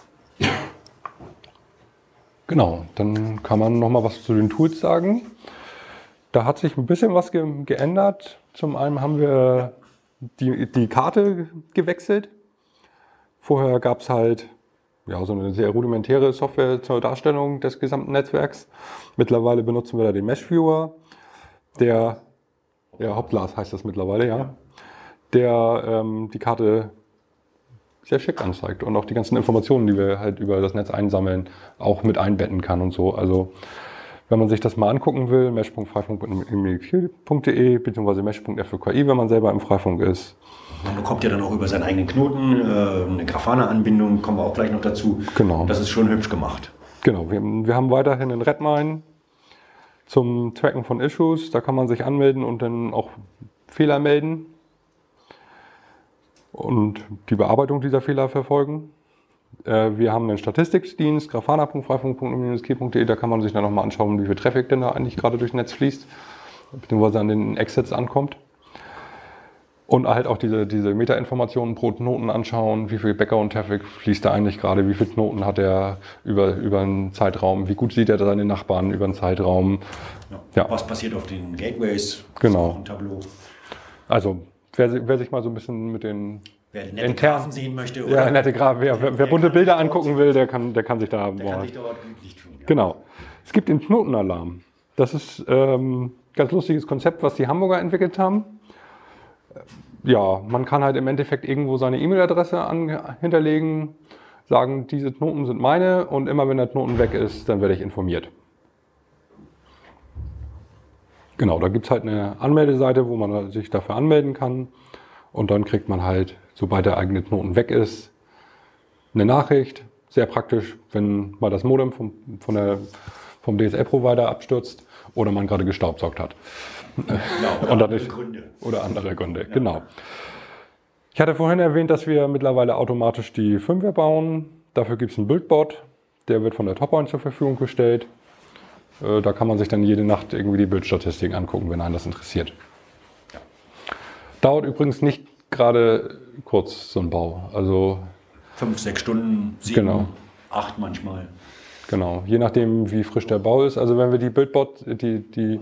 Genau, dann kann man noch mal was zu den Tools sagen. Da hat sich ein bisschen was ge geändert. Zum einen haben wir die, die Karte gewechselt. Vorher gab es halt ja, so eine sehr rudimentäre Software zur Darstellung des gesamten Netzwerks. Mittlerweile benutzen wir da den Mesh Viewer, der, ja, Hauptglas heißt das mittlerweile, ja, der ähm, die Karte sehr schick anzeigt und auch die ganzen Informationen, die wir halt über das Netz einsammeln, auch mit einbetten kann und so. Also wenn man sich das mal angucken will, mesh punkt freifunk punkt de bzw. mesh punkt f k i, wenn man selber im Freifunk ist. Man bekommt ja dann auch über seinen eigenen Knoten äh, eine Grafana-Anbindung, kommen wir auch gleich noch dazu. Genau. Das ist schon hübsch gemacht. Genau, wir, wir haben weiterhin einen Redmine zum Tracken von Issues. Da kann man sich anmelden und dann auch Fehler melden und die Bearbeitung dieser Fehler verfolgen. Wir haben einen Statistikdienst, grafana punkt freifunk punkt k punkt de, da kann man sich dann nochmal anschauen, wie viel Traffic denn da eigentlich gerade durchs Netz fließt, beziehungsweise an den Exits ankommt. Und halt auch diese, diese Metainformationen pro Knoten anschauen, wie viel Background-Traffic fließt da eigentlich gerade, wie viele Knoten hat er über, über einen Zeitraum, wie gut sieht er seine Nachbarn über einen Zeitraum. Ja. Ja. Was passiert auf den Gateways? Genau. Ein Tableau. Also wer, wer sich mal so ein bisschen mit den Wer nette Graphen sehen möchte, oder? Ja, nette Graphen. Wer, wer, wer bunte Bilder angucken will, der kann, der kann sich da... Der kann sich dort glücklich tun. Ja. Genau. Es gibt den Knotenalarm. Das ist ähm, ein ganz lustiges Konzept, was die Hamburger entwickelt haben. Ja, man kann halt im Endeffekt irgendwo seine E-Mail-Adresse hinterlegen, sagen, diese Knoten sind meine, und immer wenn der Knoten weg ist, dann werde ich informiert. Genau, da gibt es halt eine Anmeldeseite, wo man sich dafür anmelden kann, und dann kriegt man halt, sobald der eigene Knoten weg ist, eine Nachricht. Sehr praktisch, wenn mal das Modem vom, von der, vom D S L-Provider abstürzt oder man gerade gestaubsaugt hat. Ja, oder, und andere Gründe. oder andere Gründe. Ja. Genau. Ich hatte vorhin erwähnt, dass wir mittlerweile automatisch die Firmware bauen. Dafür gibt es einen Buildbot, der wird von der Toppoint zur Verfügung gestellt. Da kann man sich dann jede Nacht irgendwie die Bildstatistiken angucken, wenn einen das interessiert. Ja. Dauert übrigens nicht gerade kurz, so ein Bau. Also Fünf, sechs Stunden, sieben, Genau. acht manchmal. genau, je nachdem, wie frisch der Bau ist. Also wenn wir die Buildbot, die, die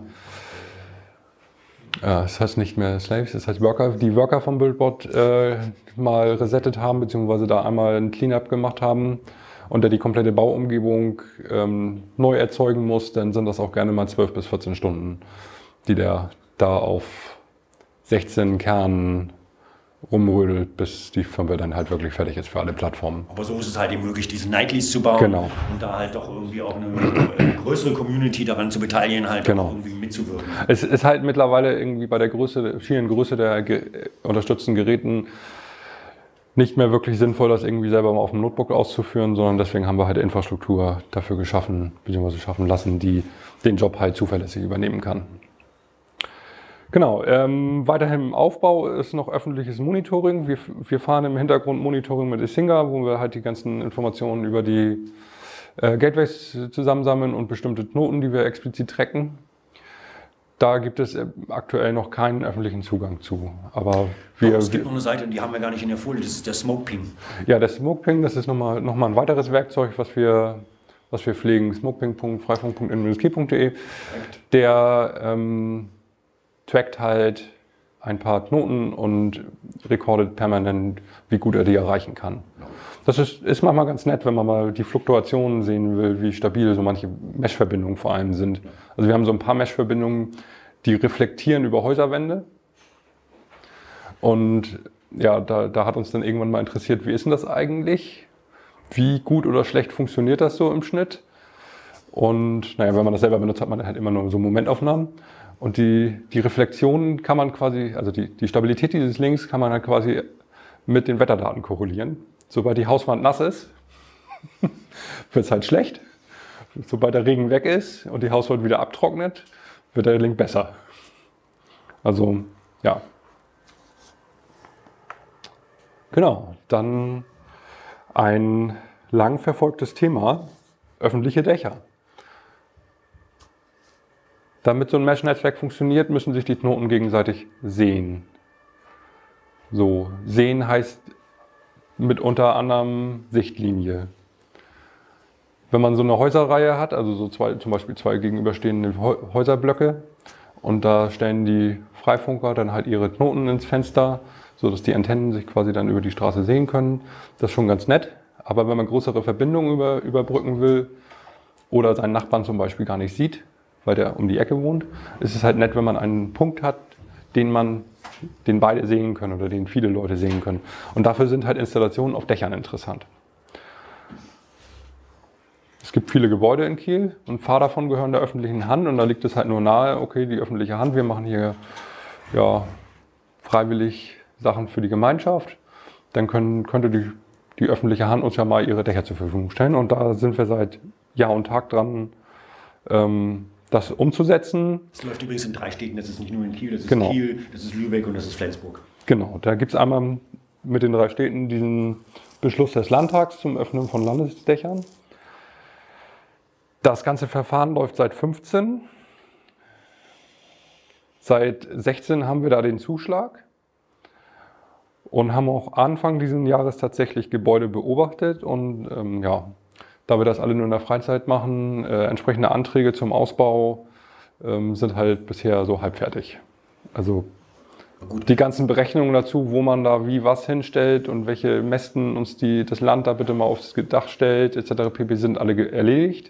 ja, das heißt nicht mehr Slaves, das heißt Worker, die Worker vom Buildbot äh, mal resettet haben, beziehungsweise da einmal ein Cleanup gemacht haben und der die komplette Bauumgebung ähm, neu erzeugen muss, dann sind das auch gerne mal zwölf bis vierzehn Stunden, die der da auf sechzehn Kernen rumrödelt, bis die Firmware dann halt wirklich fertig ist für alle Plattformen. Aber so ist es halt eben möglich, diese Nightlies zu bauen Genau. und da halt doch irgendwie auch eine, eine größere Community daran zu beteiligen, halt Genau. auch irgendwie mitzuwirken. Es ist halt mittlerweile irgendwie bei der Größe, vielen Größe der ge unterstützten Geräten nicht mehr wirklich sinnvoll, das irgendwie selber mal auf dem Notebook auszuführen, sondern deswegen haben wir halt Infrastruktur dafür geschaffen, beziehungsweise schaffen lassen, die den Job halt zuverlässig übernehmen kann. Genau, ähm, weiterhin im Aufbau ist noch öffentliches Monitoring. Wir, wir fahren im Hintergrund Monitoring mit Isinga, wo wir halt die ganzen Informationen über die äh, Gateways zusammensammeln und bestimmte Knoten, die wir explizit tracken. Da gibt es aktuell noch keinen öffentlichen Zugang zu. Aber wir, es gibt noch eine Seite, die haben wir gar nicht in der Folie, das ist der Smokeping. Ja, der Smokeping, das ist nochmal noch mal ein weiteres Werkzeug, was wir, was wir pflegen. smokeping punkt freifunk punkt n m s g punkt d e. Der ähm, trackt halt ein paar Knoten und recordet permanent, wie gut er die erreichen kann. Das ist, ist manchmal ganz nett, wenn man mal die Fluktuationen sehen will, wie stabil so manche Mesh-Verbindungen vor allem sind. Also wir haben so ein paar Mesh-Verbindungen, die reflektieren über Häuserwände. Und ja, da, da hat uns dann irgendwann mal interessiert, wie ist denn das eigentlich? Wie gut oder schlecht funktioniert das so im Schnitt? Und naja, wenn man das selber benutzt, hat man halt immer nur so Momentaufnahmen. Und die, die Reflexionen kann man quasi, also die, die Stabilität dieses Links kann man halt quasi mit den Wetterdaten korrelieren. Sobald die Hauswand nass ist, wird es halt schlecht. Sobald der Regen weg ist und die Hauswand wieder abtrocknet, wird der Link besser. Also, ja. Genau, dann ein lang verfolgtes Thema, öffentliche Dächer. Damit so ein Mesh-Netzwerk funktioniert, müssen sich die Knoten gegenseitig sehen. So, sehen heißt mit unter anderem Sichtlinie. Wenn man so eine Häuserreihe hat, also so zwei, zum Beispiel zwei gegenüberstehende Häuserblöcke und da stellen die Freifunker dann halt ihre Knoten ins Fenster, sodass die Antennen sich quasi dann über die Straße sehen können. Das ist schon ganz nett, aber wenn man größere Verbindungen über, überbrücken will oder seinen Nachbarn zum Beispiel gar nicht sieht, weil der um die Ecke wohnt, ist es halt nett, wenn man einen Punkt hat, den man, den beide sehen können oder den viele Leute sehen können. Und dafür sind halt Installationen auf Dächern interessant. Es gibt viele Gebäude in Kiel und ein paar davon gehören der öffentlichen Hand und da liegt es halt nur nahe, okay, die öffentliche Hand, wir machen hier ja, freiwillig Sachen für die Gemeinschaft, dann können, könnte die, die öffentliche Hand uns ja mal ihre Dächer zur Verfügung stellen und da sind wir seit Jahr und Tag dran, ähm, das umzusetzen. Das läuft übrigens in drei Städten, das ist nicht nur in Kiel, das ist Genau. Kiel, das ist Lübeck und das ist Flensburg. Genau, da gibt es einmal mit den drei Städten diesen Beschluss des Landtags zum Öffnen von Landesdächern. Das ganze Verfahren läuft seit fünfzehn. Seit sechzehn haben wir da den Zuschlag und haben auch Anfang dieses Jahres tatsächlich Gebäude beobachtet und ähm, ja, da wir das alle nur in der Freizeit machen, äh, entsprechende Anträge zum Ausbau ähm, sind halt bisher so halbfertig. Also Gut. die ganzen Berechnungen dazu, wo man da wie was hinstellt und welche Mästen uns die, das Land da bitte mal aufs Dach stellt, et cetera pp. Sind alle erledigt.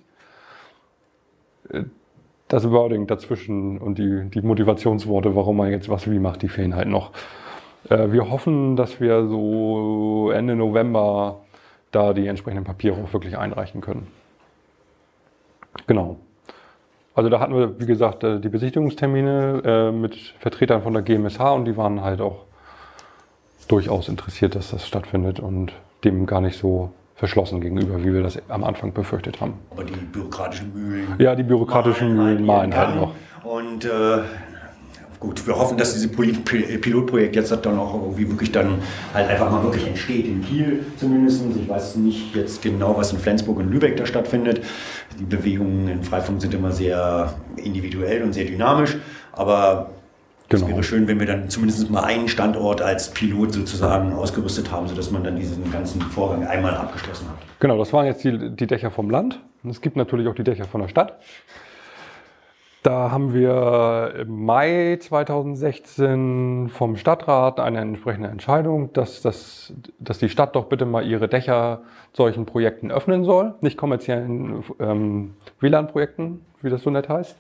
Das Wording dazwischen und die, die Motivationsworte, warum man jetzt was wie macht, die fehlen halt noch. Äh, wir hoffen, dass wir so Ende November da die entsprechenden Papiere auch wirklich einreichen können. Genau. Also da hatten wir, wie gesagt, die Besichtigungstermine äh, mit Vertretern von der G M S H und die waren halt auch durchaus interessiert, dass das stattfindet und dem gar nicht so verschlossen gegenüber, wie wir das am Anfang befürchtet haben. Aber die bürokratischen Mühlen. Ja, die bürokratischen Mühlen malen halt noch. Und äh, gut, wir hoffen, dass dieses Pilotprojekt jetzt dann auch irgendwie wirklich dann halt einfach mal wirklich entsteht, in Kiel zumindest. Ich weiß nicht jetzt genau, was in Flensburg und Lübeck da stattfindet. Die Bewegungen in Freifunk sind immer sehr individuell und sehr dynamisch, aber Es Genau. wäre schön, wenn wir dann zumindest mal einen Standort als Pilot sozusagen ausgerüstet haben, sodass man dann diesen ganzen Vorgang einmal abgeschlossen hat. Genau, das waren jetzt die, die Dächer vom Land. Und es gibt natürlich auch die Dächer von der Stadt. Da haben wir im Mai zweitausendsechzehn vom Stadtrat eine entsprechende Entscheidung, dass, dass, dass die Stadt doch bitte mal ihre Dächer solchen Projekten öffnen soll. Nicht kommerziellen ähm, W L A N-Projekten, wie das so nett heißt.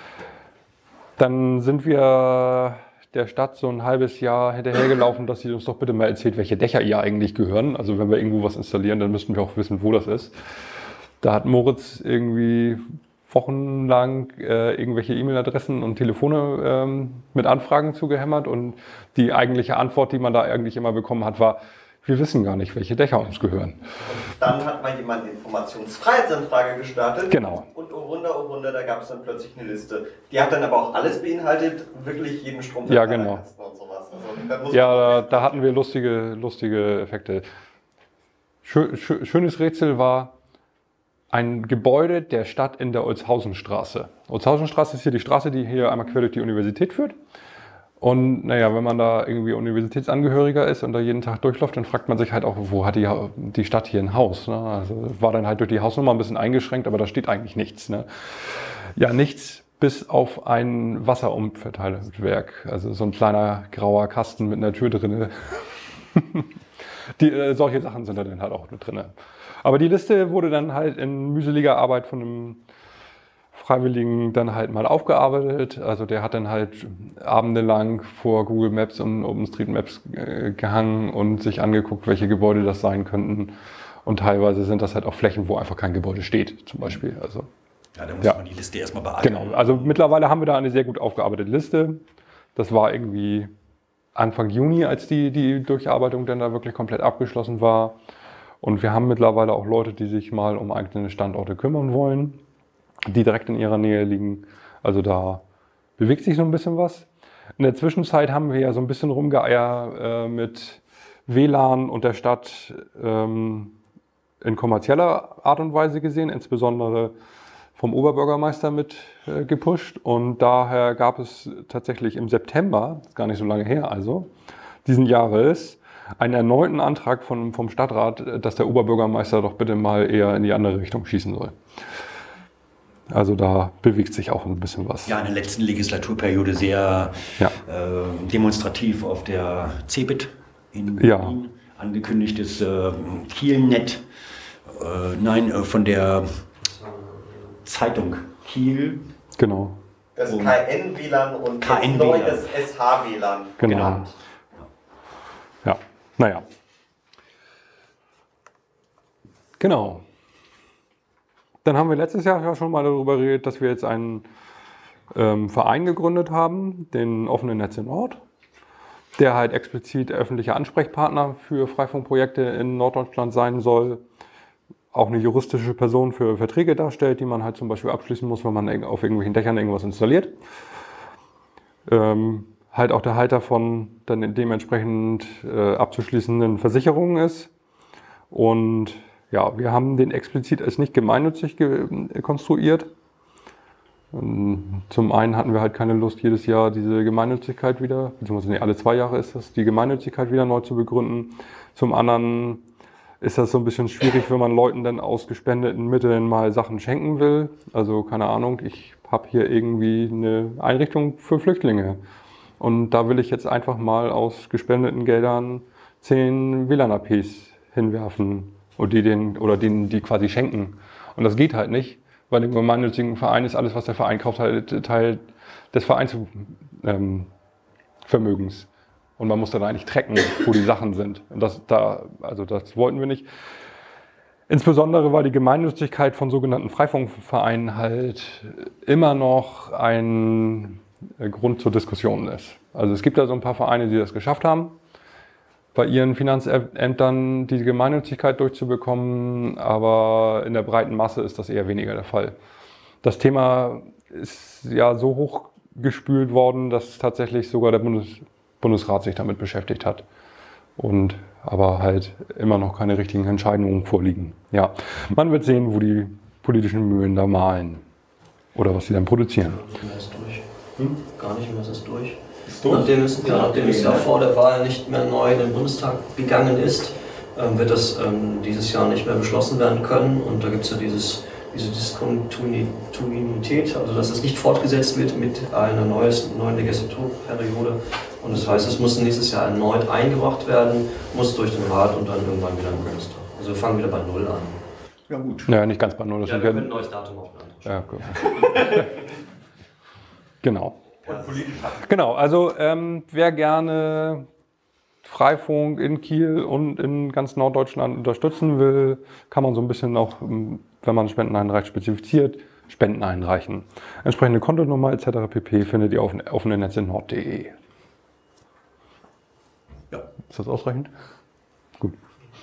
Dann sind wir der Stadt so ein halbes Jahr hinterhergelaufen, dass sie uns doch bitte mal erzählt, welche Dächer ihr eigentlich gehören. Also wenn wir irgendwo was installieren, dann müssten wir auch wissen, wo das ist. Da hat Moritz irgendwie wochenlang äh, irgendwelche E-Mail-Adressen und Telefone ähm, mit Anfragen zugehämmert. Und die eigentliche Antwort, die man da eigentlich immer bekommen hat, war, wir wissen gar nicht, welche Dächer uns gehören. Und dann hat mal jemand eine Informationsfreiheitsanfrage gestartet. Genau. Und oh Wunder, oh Wunder, da gab es dann plötzlich eine Liste. Die hat dann aber auch alles beinhaltet, wirklich jeden Strom. Ja, genau. Und sowas. Also, da muss Ja, man da, da hatten wir lustige, lustige Effekte. Schö, schö, schönes Rätsel war ein Gebäude der Stadt in der Olshausenstraße. Olshausenstraße ist hier die Straße, die hier einmal quer durch die Universität führt. Und naja, wenn man da irgendwie Universitätsangehöriger ist und da jeden Tag durchläuft, dann fragt man sich halt auch, wo hat die, die Stadt hier ein Haus? Ne? Also war dann halt durch die Hausnummer ein bisschen eingeschränkt, aber da steht eigentlich nichts. Ne? Ja, nichts bis auf ein Wasserumverteilungswerk. Also so ein kleiner grauer Kasten mit einer Tür drin. Die, äh, solche Sachen sind da dann halt auch mit drin. Aber die Liste wurde dann halt in mühseliger Arbeit von einem Freiwilligen dann halt mal aufgearbeitet. Also der hat dann halt abendelang vor Google Maps und OpenStreetMaps äh, gehangen und sich angeguckt, welche Gebäude das sein könnten. Und teilweise sind das halt auch Flächen, wo einfach kein Gebäude steht, zum Beispiel. Also, Ja, da muss Ja. man die Liste erstmal bearbeiten. genau. Also mittlerweile haben wir da eine sehr gut aufgearbeitete Liste. Das war irgendwie Anfang Juni, als die, die Durcharbeitung dann da wirklich komplett abgeschlossen war. Und wir haben mittlerweile auch Leute, die sich mal um einzelne Standorte kümmern wollen, die direkt in ihrer Nähe liegen. Also da bewegt sich so ein bisschen was. In der Zwischenzeit haben wir ja so ein bisschen rumgeeiert äh, mit W L A N und der Stadt ähm, in kommerzieller Art und Weise gesehen, insbesondere vom Oberbürgermeister mit äh, gepusht. Und daher gab es tatsächlich im September, gar nicht so lange her also, diesen Jahres, einen erneuten Antrag von, vom Stadtrat, dass der Oberbürgermeister doch bitte mal eher in die andere Richtung schießen soll. Also da bewegt sich auch ein bisschen was. Ja, in der letzten Legislaturperiode sehr Ja. äh, demonstrativ auf der CeBIT in Ja. Berlin angekündigtes äh, Kielnet, äh, nein, äh, von der Zeitung Kiel. Genau. Das Und K N W L A N und K N jetzt W L A N. neu das S H W L A N. Genau. Ja, naja. Genau. Dann haben wir letztes Jahr ja schon mal darüber geredet, dass wir jetzt einen ähm, Verein gegründet haben, den Offenen Netze Nord, der halt explizit öffentlicher Ansprechpartner für Freifunkprojekte in Norddeutschland sein soll. Auch eine juristische Person für Verträge darstellt, die man halt zum Beispiel abschließen muss, wenn man auf irgendwelchen Dächern irgendwas installiert. Ähm, halt auch der Halter von dann dementsprechend äh, abzuschließenden Versicherungen ist. Und ja, wir haben den explizit als nicht gemeinnützig ge konstruiert. Ähm, zum einen hatten wir halt keine Lust, jedes Jahr diese Gemeinnützigkeit wieder, beziehungsweise nee, alle zwei Jahre ist das, die Gemeinnützigkeit wieder neu zu begründen. Zum anderen ist das so ein bisschen schwierig, wenn man Leuten dann aus gespendeten Mitteln mal Sachen schenken will. Also keine Ahnung, ich habe hier irgendwie eine Einrichtung für Flüchtlinge. Und da will ich jetzt einfach mal aus gespendeten Geldern zehn W L A N-A Ps hinwerfen und die den, oder denen die quasi schenken. Und das geht halt nicht, weil im gemeinnützigen Verein ist alles, was der Verein kauft, halt Teil des Vereinsvermögens. Und man muss dann eigentlich tracken, wo die Sachen sind. Und das, da, also das wollten wir nicht. Insbesondere, weil die Gemeinnützigkeit von sogenannten Freifunkvereinen halt immer noch ein Grund zur Diskussion ist. Also es gibt da so ein paar Vereine, die das geschafft haben, bei ihren Finanzämtern diese Gemeinnützigkeit durchzubekommen, aber in der breiten Masse ist das eher weniger der Fall. Das Thema ist ja so hochgespült worden, dass tatsächlich sogar der Bundes Bundesrat sich damit beschäftigt hat und aber halt immer noch keine richtigen Entscheidungen vorliegen. Ja, man wird sehen, wo die politischen Mühlen da mahlen oder was sie dann produzieren. Gar nicht mehr ist durch. Hm? Gar nicht mehr ist es durch. Nachdem es, ja, nachdem es ja vor der Wahl nicht mehr neu in den Bundestag gegangen ist, ähm, wird das ähm, dieses Jahr nicht mehr beschlossen werden können. Und da gibt es ja dieses, diese Diskontinuität, also dass es nicht fortgesetzt wird mit einer neues, neuen Legislaturperiode. Und das heißt, es muss nächstes Jahr erneut eingebracht werden, muss durch den Rat und dann irgendwann wieder im Bundestag. Also wir fangen wieder bei Null an. Ja gut. Ja, nicht ganz bei Null. Das Ja, sind wir ja, können ein neues Datum aufnehmen. ja, gut. Genau. Genau, also ähm, wer gerne Freifunk in Kiel und in ganz Norddeutschland unterstützen will, kann man so ein bisschen auch, wenn man Spenden einreicht, spezifiziert, Spenden einreichen. Entsprechende Kontonummer et cetera pp. Findet ihr auf offenenetz in nord punkt de. Ja. Ist das ausreichend? Gut.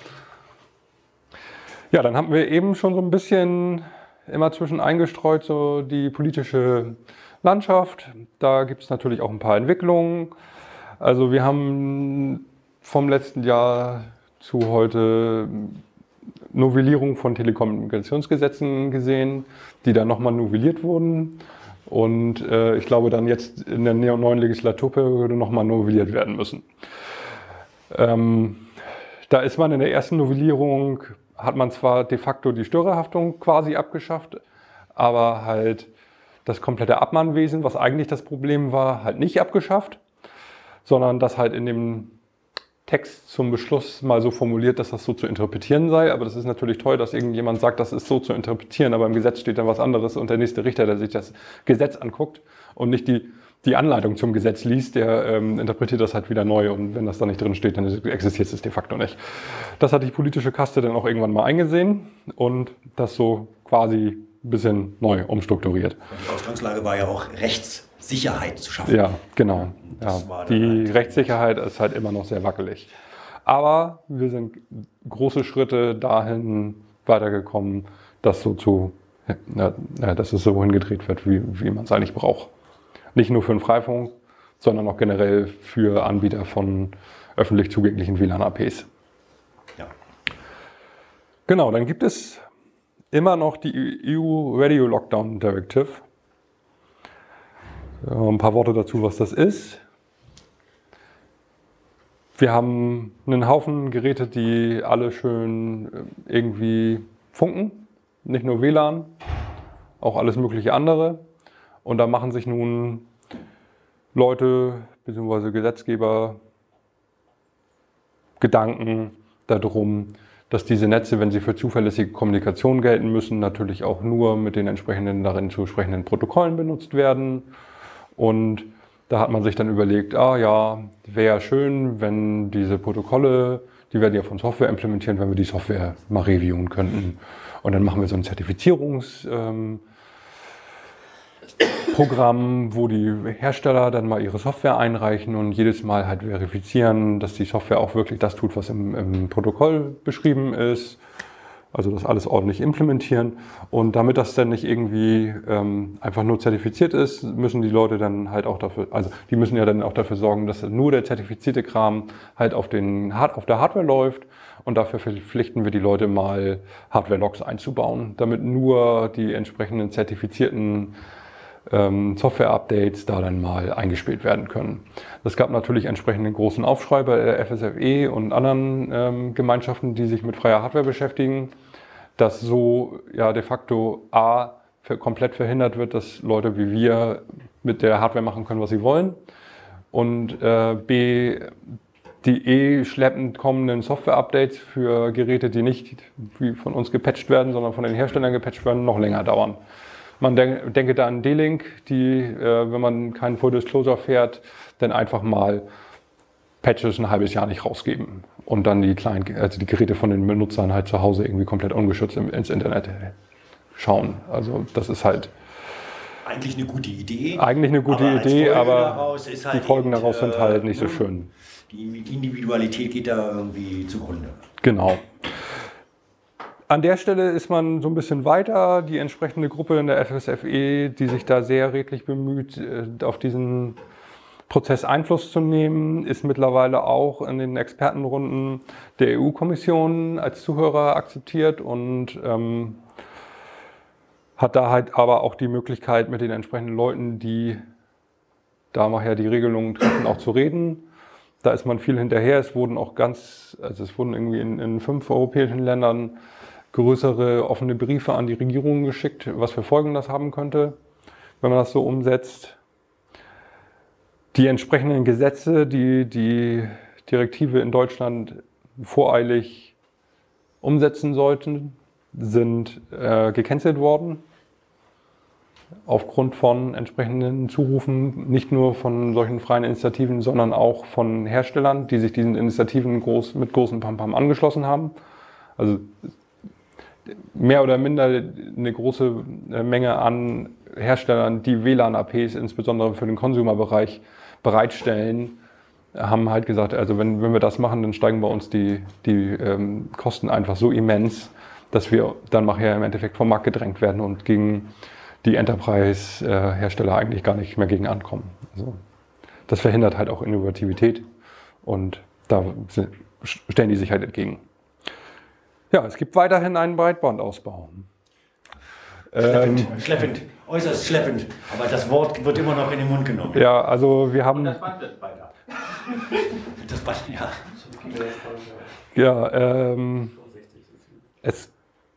Ja, dann haben wir eben schon so ein bisschen immer zwischen eingestreut so die politische Landschaft. Da gibt es natürlich auch ein paar Entwicklungen. Also wir haben vom letzten Jahr zu heute Novellierung von Telekommunikationsgesetzen gesehen, die dann nochmal novelliert wurden und äh, ich glaube dann jetzt in der neuen Legislaturperiode nochmal novelliert werden müssen. Ähm, da ist man in der ersten Novellierung, hat man zwar de facto die Störerhaftung quasi abgeschafft, aber halt das komplette Abmahnwesen, was eigentlich das Problem war, halt nicht abgeschafft, sondern das halt in dem Text zum Beschluss mal so formuliert, dass das so zu interpretieren sei. Aber das ist natürlich toll, dass irgendjemand sagt, das ist so zu interpretieren, aber im Gesetz steht dann was anderes und der nächste Richter, der sich das Gesetz anguckt und nicht die, die Anleitung zum Gesetz liest, der ähm, interpretiert das halt wieder neu und wenn das da nicht drin steht, dann existiert es de facto nicht. Das hat die politische Kaste dann auch irgendwann mal eingesehen und das so quasi ein bisschen neu umstrukturiert. Die Ausgangslage war ja auch Rechtssicherheit zu schaffen. Ja, genau. Ja, die halt Rechtssicherheit ist halt immer noch sehr wackelig. Aber wir sind große Schritte dahin weitergekommen, dass, so zu, ja, dass es so hingedreht wird, wie, wie man es eigentlich braucht. Nicht nur für den Freifunk, sondern auch generell für Anbieter von öffentlich zugänglichen W L A N-A Ps. Ja. Genau, dann gibt es immer noch die E U Radio Lockdown Directive. Ein paar Worte dazu, was das ist. Wir haben einen Haufen Geräte, die alle schön irgendwie funken. Nicht nur W L A N, auch alles mögliche andere. Und da machen sich nun Leute bzw. Gesetzgeber Gedanken darum, dass diese Netze, wenn sie für zuverlässige Kommunikation gelten müssen, natürlich auch nur mit den entsprechenden darin zu sprechenden Protokollen benutzt werden. Und da hat man sich dann überlegt, ah ja, wäre ja schön, wenn diese Protokolle, die werden ja von Software implementieren, wenn wir die Software mal reviewen könnten. Und dann machen wir so ein Zertifizierungsprogramm, ähm, wo die Hersteller dann mal ihre Software einreichen und jedes Mal halt verifizieren, dass die Software auch wirklich das tut, was im, im Protokoll beschrieben ist. Also das alles ordentlich implementieren. Und damit das dann nicht irgendwie ähm, einfach nur zertifiziert ist, müssen die Leute dann halt auch dafür, also die müssen ja dann auch dafür sorgen, dass nur der zertifizierte Kram halt auf, den, auf der Hardware läuft. Und dafür verpflichten wir die Leute mal, Hardware-Logs einzubauen, damit nur die entsprechenden zertifizierten ähm, Software-Updates da dann mal eingespielt werden können. Es gab natürlich entsprechenden großen Aufschrei bei der F S F E und anderen ähm, Gemeinschaften, die sich mit freier Hardware beschäftigen, dass so ja de facto A für komplett verhindert wird, dass Leute wie wir mit der Hardware machen können, was sie wollen, und äh, B die eh schleppend kommenden Software-Updates für Geräte, die nicht wie von uns gepatcht werden, sondern von den Herstellern gepatcht werden, noch länger dauern. Man denk, denke da an D-Link, die, äh, wenn man keinen Full Disclosure fährt, dann einfach mal Patches ein halbes Jahr nicht rausgeben und dann die kleinen, also die Geräte von den Benutzern halt zu Hause irgendwie komplett ungeschützt ins Internet schauen. Also das ist halt eigentlich eine gute Idee. Eigentlich eine gute aber Idee, aber halt die Folgen eben, daraus sind halt nicht so schön. Die Individualität geht da irgendwie zugrunde. Genau. An der Stelle ist man so ein bisschen weiter. Die entsprechende Gruppe in der F S F E, die sich da sehr redlich bemüht, auf diesen Prozess Einfluss zu nehmen, ist mittlerweile auch in den Expertenrunden der E U-Kommission als Zuhörer akzeptiert und ähm, hat da halt aber auch die Möglichkeit, mit den entsprechenden Leuten, die da nachher die Regelungen treffen, auch zu reden. Da ist man viel hinterher. Es wurden auch ganz, also es wurden irgendwie in, in fünf europäischen Ländern größere offene Briefe an die Regierungen geschickt, was für Folgen das haben könnte, wenn man das so umsetzt. Die entsprechenden Gesetze, die die Direktive in Deutschland voreilig umsetzen sollten, sind äh, gecancelt worden. Aufgrund von entsprechenden Zurufen, nicht nur von solchen freien Initiativen, sondern auch von Herstellern, die sich diesen Initiativen groß, mit großem Pampam angeschlossen haben. Also mehr oder minder eine große Menge an Herstellern, die W L A N-A Ps insbesondere für den Consumer-Bereich bereitstellen, haben halt gesagt, also wenn, wenn wir das machen, dann steigen bei uns die, die ähm, Kosten einfach so immens, dass wir dann nachher im Endeffekt vom Markt gedrängt werden und gegen die Enterprise-Hersteller eigentlich gar nicht mehr gegen ankommen. Also das verhindert halt auch Innovativität und da stellen die sich halt entgegen. Ja, es gibt weiterhin einen Breitbandausbau. Schleppend, ähm, schleppend, äußerst schleppend. Aber das Wort wird immer noch in den Mund genommen. Ja, also wir haben... Und das Band wird weiter. Das Band, ja. Ja, ähm, es,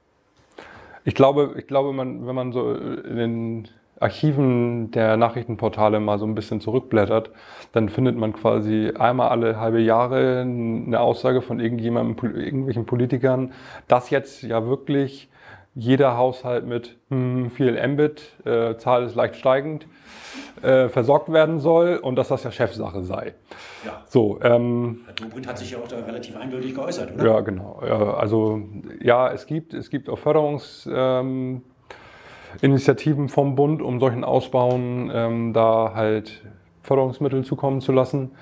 ich glaube, ich glaube man, wenn man so in den Archiven der Nachrichtenportale mal so ein bisschen zurückblättert, dann findet man quasi einmal alle halbe Jahre eine Aussage von irgendjemandem, irgendwelchen Politikern, dass jetzt ja wirklich jeder Haushalt mit hm, viel Mbit, äh, Zahl ist leicht steigend, äh, versorgt werden soll und dass das ja Chefsache sei. Ja. So, ähm, Herr Dobrindt hat sich ja auch da relativ eindeutig geäußert, oder? Ja, genau. Ja, also ja, es gibt, es gibt auch Förderungsinitiativen ähm, vom Bund, um solchen Ausbauen ähm, da halt Förderungsmittel zukommen zu lassen.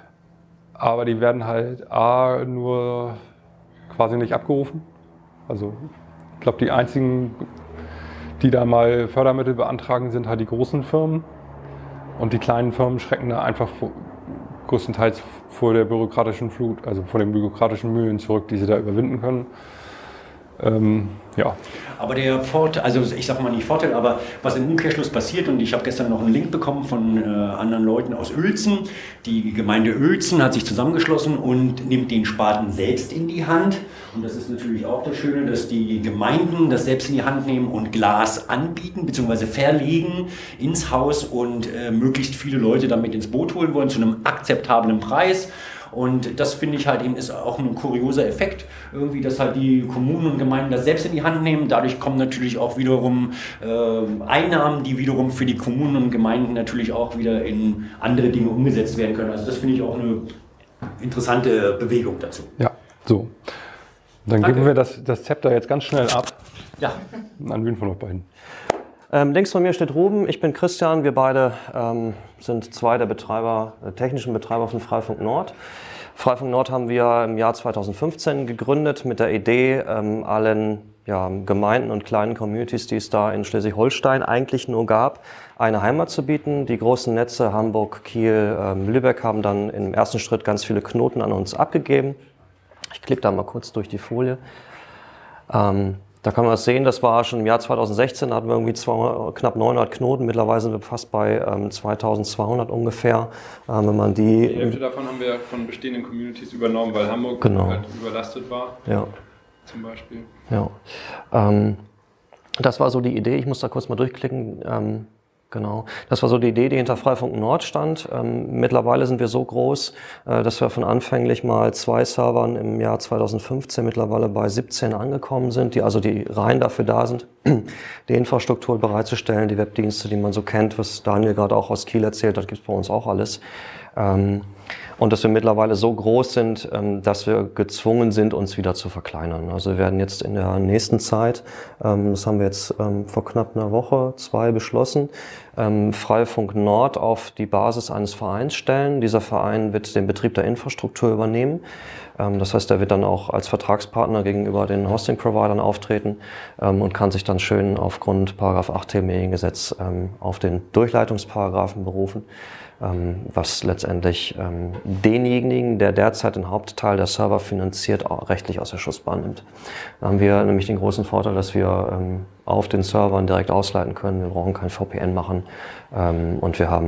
Aber die werden halt A, nur quasi nicht abgerufen. Also ich glaube, die einzigen, die da mal Fördermittel beantragen, sind halt die großen Firmen. Und die kleinen Firmen schrecken da einfach vor, größtenteils vor der bürokratischen Flut, also vor den bürokratischen Mühlen zurück, die sie da überwinden können. Ähm, ja. Aber der Vorteil, also ich sag mal nicht Vorteil, aber was im Umkehrschluss passiert, und ich habe gestern noch einen Link bekommen von äh, anderen Leuten aus Uelzen. Die Gemeinde Uelzen hat sich zusammengeschlossen und nimmt den Spaten selbst in die Hand. Und das ist natürlich auch das Schöne, dass die Gemeinden das selbst in die Hand nehmen und Glas anbieten bzw. verlegen ins Haus und äh, möglichst viele Leute damit ins Boot holen wollen zu einem akzeptablen Preis. Und das finde ich halt eben ist auch ein kurioser Effekt, irgendwie, dass halt die Kommunen und Gemeinden das selbst in die Hand nehmen. Dadurch kommen natürlich auch wiederum äh, Einnahmen, die wiederum für die Kommunen und Gemeinden natürlich auch wieder in andere Dinge umgesetzt werden können. Also das finde ich auch eine interessante Bewegung dazu. Ja, so. Dann Danke. geben wir das, das Zepter jetzt ganz schnell ab. Ja. An wen von euch beiden? Ähm, links von mir steht Ruben, ich bin Christian. Wir beide ähm, sind zwei der Betreiber, äh, technischen Betreiber von Freifunk Nord. Freifunk Nord haben wir im Jahr zweitausendfünfzehn gegründet mit der Idee, ähm, allen ja, Gemeinden und kleinen Communities, die es da in Schleswig-Holstein eigentlich nur gab, eine Heimat zu bieten. Die großen Netze Hamburg, Kiel, ähm, Lübeck haben dann im ersten Schritt ganz viele Knoten an uns abgegeben. Ich klicke da mal kurz durch die Folie. Ähm, Da kann man das sehen, das war schon im Jahr zweitausendsechzehn, da hatten wir irgendwie zweihundert, knapp neunhundert Knoten, mittlerweile sind wir fast bei ähm, zweitausendzweihundert ungefähr. Ähm, wenn man die, die Hälfte davon haben wir von bestehenden Communities übernommen, weil Hamburg genau. halt überlastet war, ja. zum Beispiel. Ja. Ähm, das war so die Idee, ich muss da kurz mal durchklicken. Ähm, Genau. Das war so die Idee, die hinter Freifunk Nord stand. Ähm, mittlerweile sind wir so groß, äh, dass wir von anfänglich mal zwei Servern im Jahr zweitausendfünfzehn mittlerweile bei siebzehn angekommen sind, die also die rein dafür da sind, die Infrastruktur bereitzustellen, die Webdienste, die man so kennt, was Daniel gerade auch aus Kiel erzählt hat, gibt es bei uns auch alles. Ähm, und dass wir mittlerweile so groß sind, ähm, dass wir gezwungen sind, uns wieder zu verkleinern. Also wir werden jetzt in der nächsten Zeit, ähm, das haben wir jetzt ähm, vor knapp einer Woche, zwei beschlossen, ähm, Freifunk Nord auf die Basis eines Vereins stellen. Dieser Verein wird den Betrieb der Infrastruktur übernehmen. Ähm, das heißt, er wird dann auch als Vertragspartner gegenüber den Hosting-Providern auftreten ähm, und kann sich dann schön aufgrund Paragraph acht im Mediengesetz ähm, auf den Durchleitungsparagraphen berufen. Was letztendlich ähm, denjenigen, der derzeit den Hauptteil der Server finanziert, auch rechtlich aus der Schussbahn nimmt. Da haben wir nämlich den großen Vorteil, dass wir ähm, auf den Servern direkt ausleiten können. Wir brauchen kein V P N machen ähm, und wir haben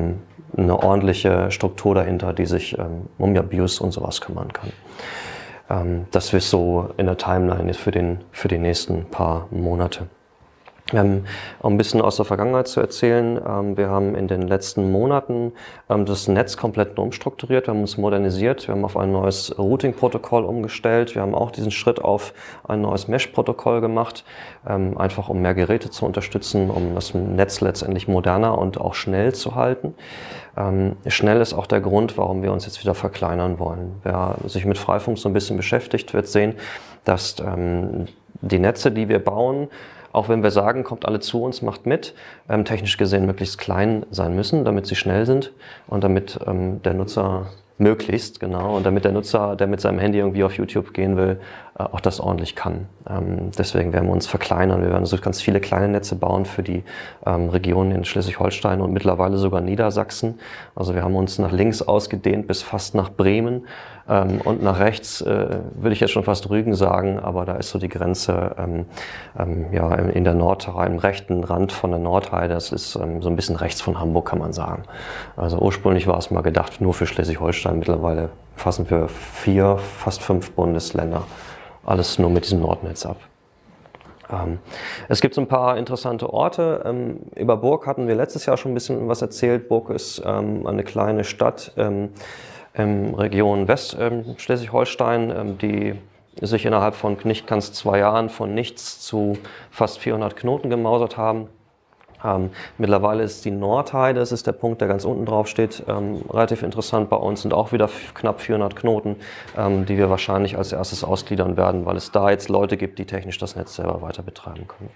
eine ordentliche Struktur dahinter, die sich ähm, um Abuse und sowas kümmern kann. Ähm, das ist so in der Timeline für, den, für die nächsten paar Monate. Ähm, um ein bisschen aus der Vergangenheit zu erzählen, ähm, wir haben in den letzten Monaten ähm, das Netz komplett umstrukturiert, wir haben uns modernisiert, wir haben auf ein neues Routing-Protokoll umgestellt, wir haben auch diesen Schritt auf ein neues Mesh-Protokoll gemacht, ähm, einfach um mehr Geräte zu unterstützen, um das Netz letztendlich moderner und auch schnell zu halten. Ähm, schnell ist auch der Grund, warum wir uns jetzt wieder verkleinern wollen. Wer sich mit Freifunk so ein bisschen beschäftigt, wird sehen, dass ähm, die Netze, die wir bauen, auch wenn wir sagen, kommt alle zu uns, macht mit, ähm, technisch gesehen möglichst klein sein müssen, damit sie schnell sind und damit ähm, der Nutzer möglichst, genau, und damit der Nutzer, der mit seinem Handy irgendwie auf YouTube gehen will, äh, auch das ordentlich kann. Ähm, deswegen werden wir uns verkleinern. Wir werden so ganz viele kleine Netze bauen für die ähm, Regionen in Schleswig-Holstein und mittlerweile sogar Niedersachsen. Also wir haben uns nach links ausgedehnt bis fast nach Bremen. Ähm, und nach rechts äh, würde ich jetzt schon fast Rügen sagen, aber da ist so die Grenze ähm, ähm, ja, in, in der Nordheide, im rechten Rand von der Nordheide. Das ist ähm, so ein bisschen rechts von Hamburg, kann man sagen. Also ursprünglich war es mal gedacht nur für Schleswig-Holstein. Mittlerweile fassen wir vier, fast fünf Bundesländer. Alles nur mit diesem Nordnetz ab. Ähm, es gibt so ein paar interessante Orte. Ähm, über Burg hatten wir letztes Jahr schon ein bisschen was erzählt. Burg ist ähm, eine kleine Stadt ähm, in Region West-Schleswig-Holstein, ähm, die sich innerhalb von nicht ganz zwei Jahren von nichts zu fast vierhundert Knoten gemausert haben. Ähm, mittlerweile ist die Nordheide, das ist der Punkt, der ganz unten drauf steht, ähm, relativ interessant bei uns, sind auch wieder knapp vierhundert Knoten, ähm, die wir wahrscheinlich als erstes ausgliedern werden, weil es da jetzt Leute gibt, die technisch das Netz selber weiter betreiben können.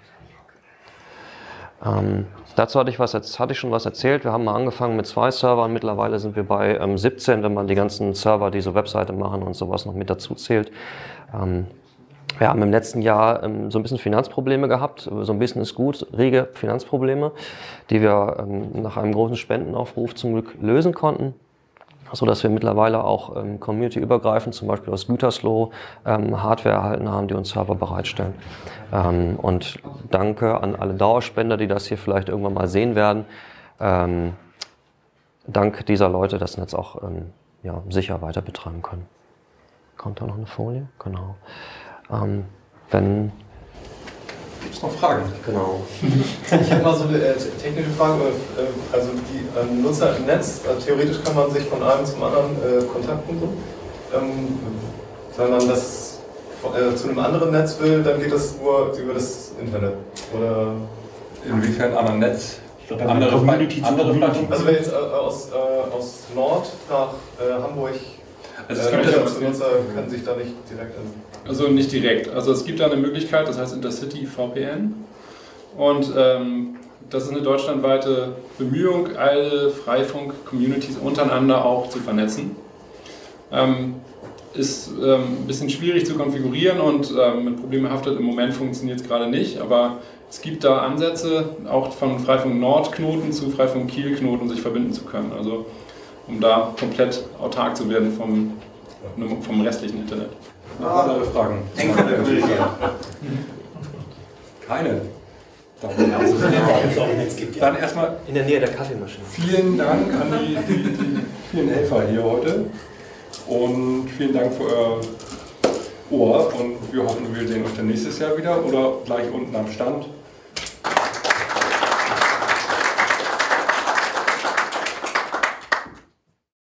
Ähm, dazu hatte ich, was, hatte ich schon was erzählt. Wir haben mal angefangen mit zwei Servern, mittlerweile sind wir bei ähm, siebzehn, wenn man die ganzen Server, die so Webseite machen und sowas noch mit dazu zählt. Ähm, Wir haben im letzten Jahr ähm, so ein bisschen Finanzprobleme gehabt, so ein bisschen ist gut, rege Finanzprobleme, die wir ähm, nach einem großen Spendenaufruf zum Glück lösen konnten, so dass wir mittlerweile auch ähm, community-übergreifend, zum Beispiel aus Gütersloh, ähm, Hardware erhalten haben, die uns Server bereitstellen. Ähm, und danke an alle Dauerspender, die das hier vielleicht irgendwann mal sehen werden. Ähm, dank dieser Leute das Netz auch ähm, ja, sicher weiter betreiben können. Kommt da noch eine Folie? Genau. Ähm, wenn Gibt es noch Fragen? Genau. Ich habe mal so eine äh, technische Frage. Äh, also die äh, Nutzer im Netz, äh, theoretisch kann man sich von einem zum anderen äh, kontakten. So. Ähm, wenn man das äh, zu einem anderen Netz will, dann geht das nur über das Internet. Oder inwiefern anderes Netz? Ich glaube, andere Community andere Community. also wenn jetzt äh, aus, äh, aus Nord nach äh, Hamburg, Also es äh, gibt Nutzer, ja Nutzer können sich da nicht direkt an. Also nicht direkt. Also es gibt da eine Möglichkeit, das heißt Intercity V P N. Und ähm, das ist eine deutschlandweite Bemühung, alle Freifunk-Communities untereinander auch zu vernetzen. Ähm, ist ähm, ein bisschen schwierig zu konfigurieren und ähm, mit Problemen behaftet. Im Moment funktioniert es gerade nicht, aber es gibt da Ansätze, auch von Freifunk Nord-Knoten zu Freifunk Kiel-Knoten sich verbinden zu können. Also um da komplett autark zu werden vom, vom restlichen Internet. Noch andere Fragen? Eng von der Community. Keine. Dann erstmal in der Nähe der Kaffeemaschine. vielen Dank an die, die, die vielen Helfer hier heute und vielen Dank für euer Ohr und wir hoffen, wir sehen euch dann nächstes Jahr wieder oder gleich unten am Stand.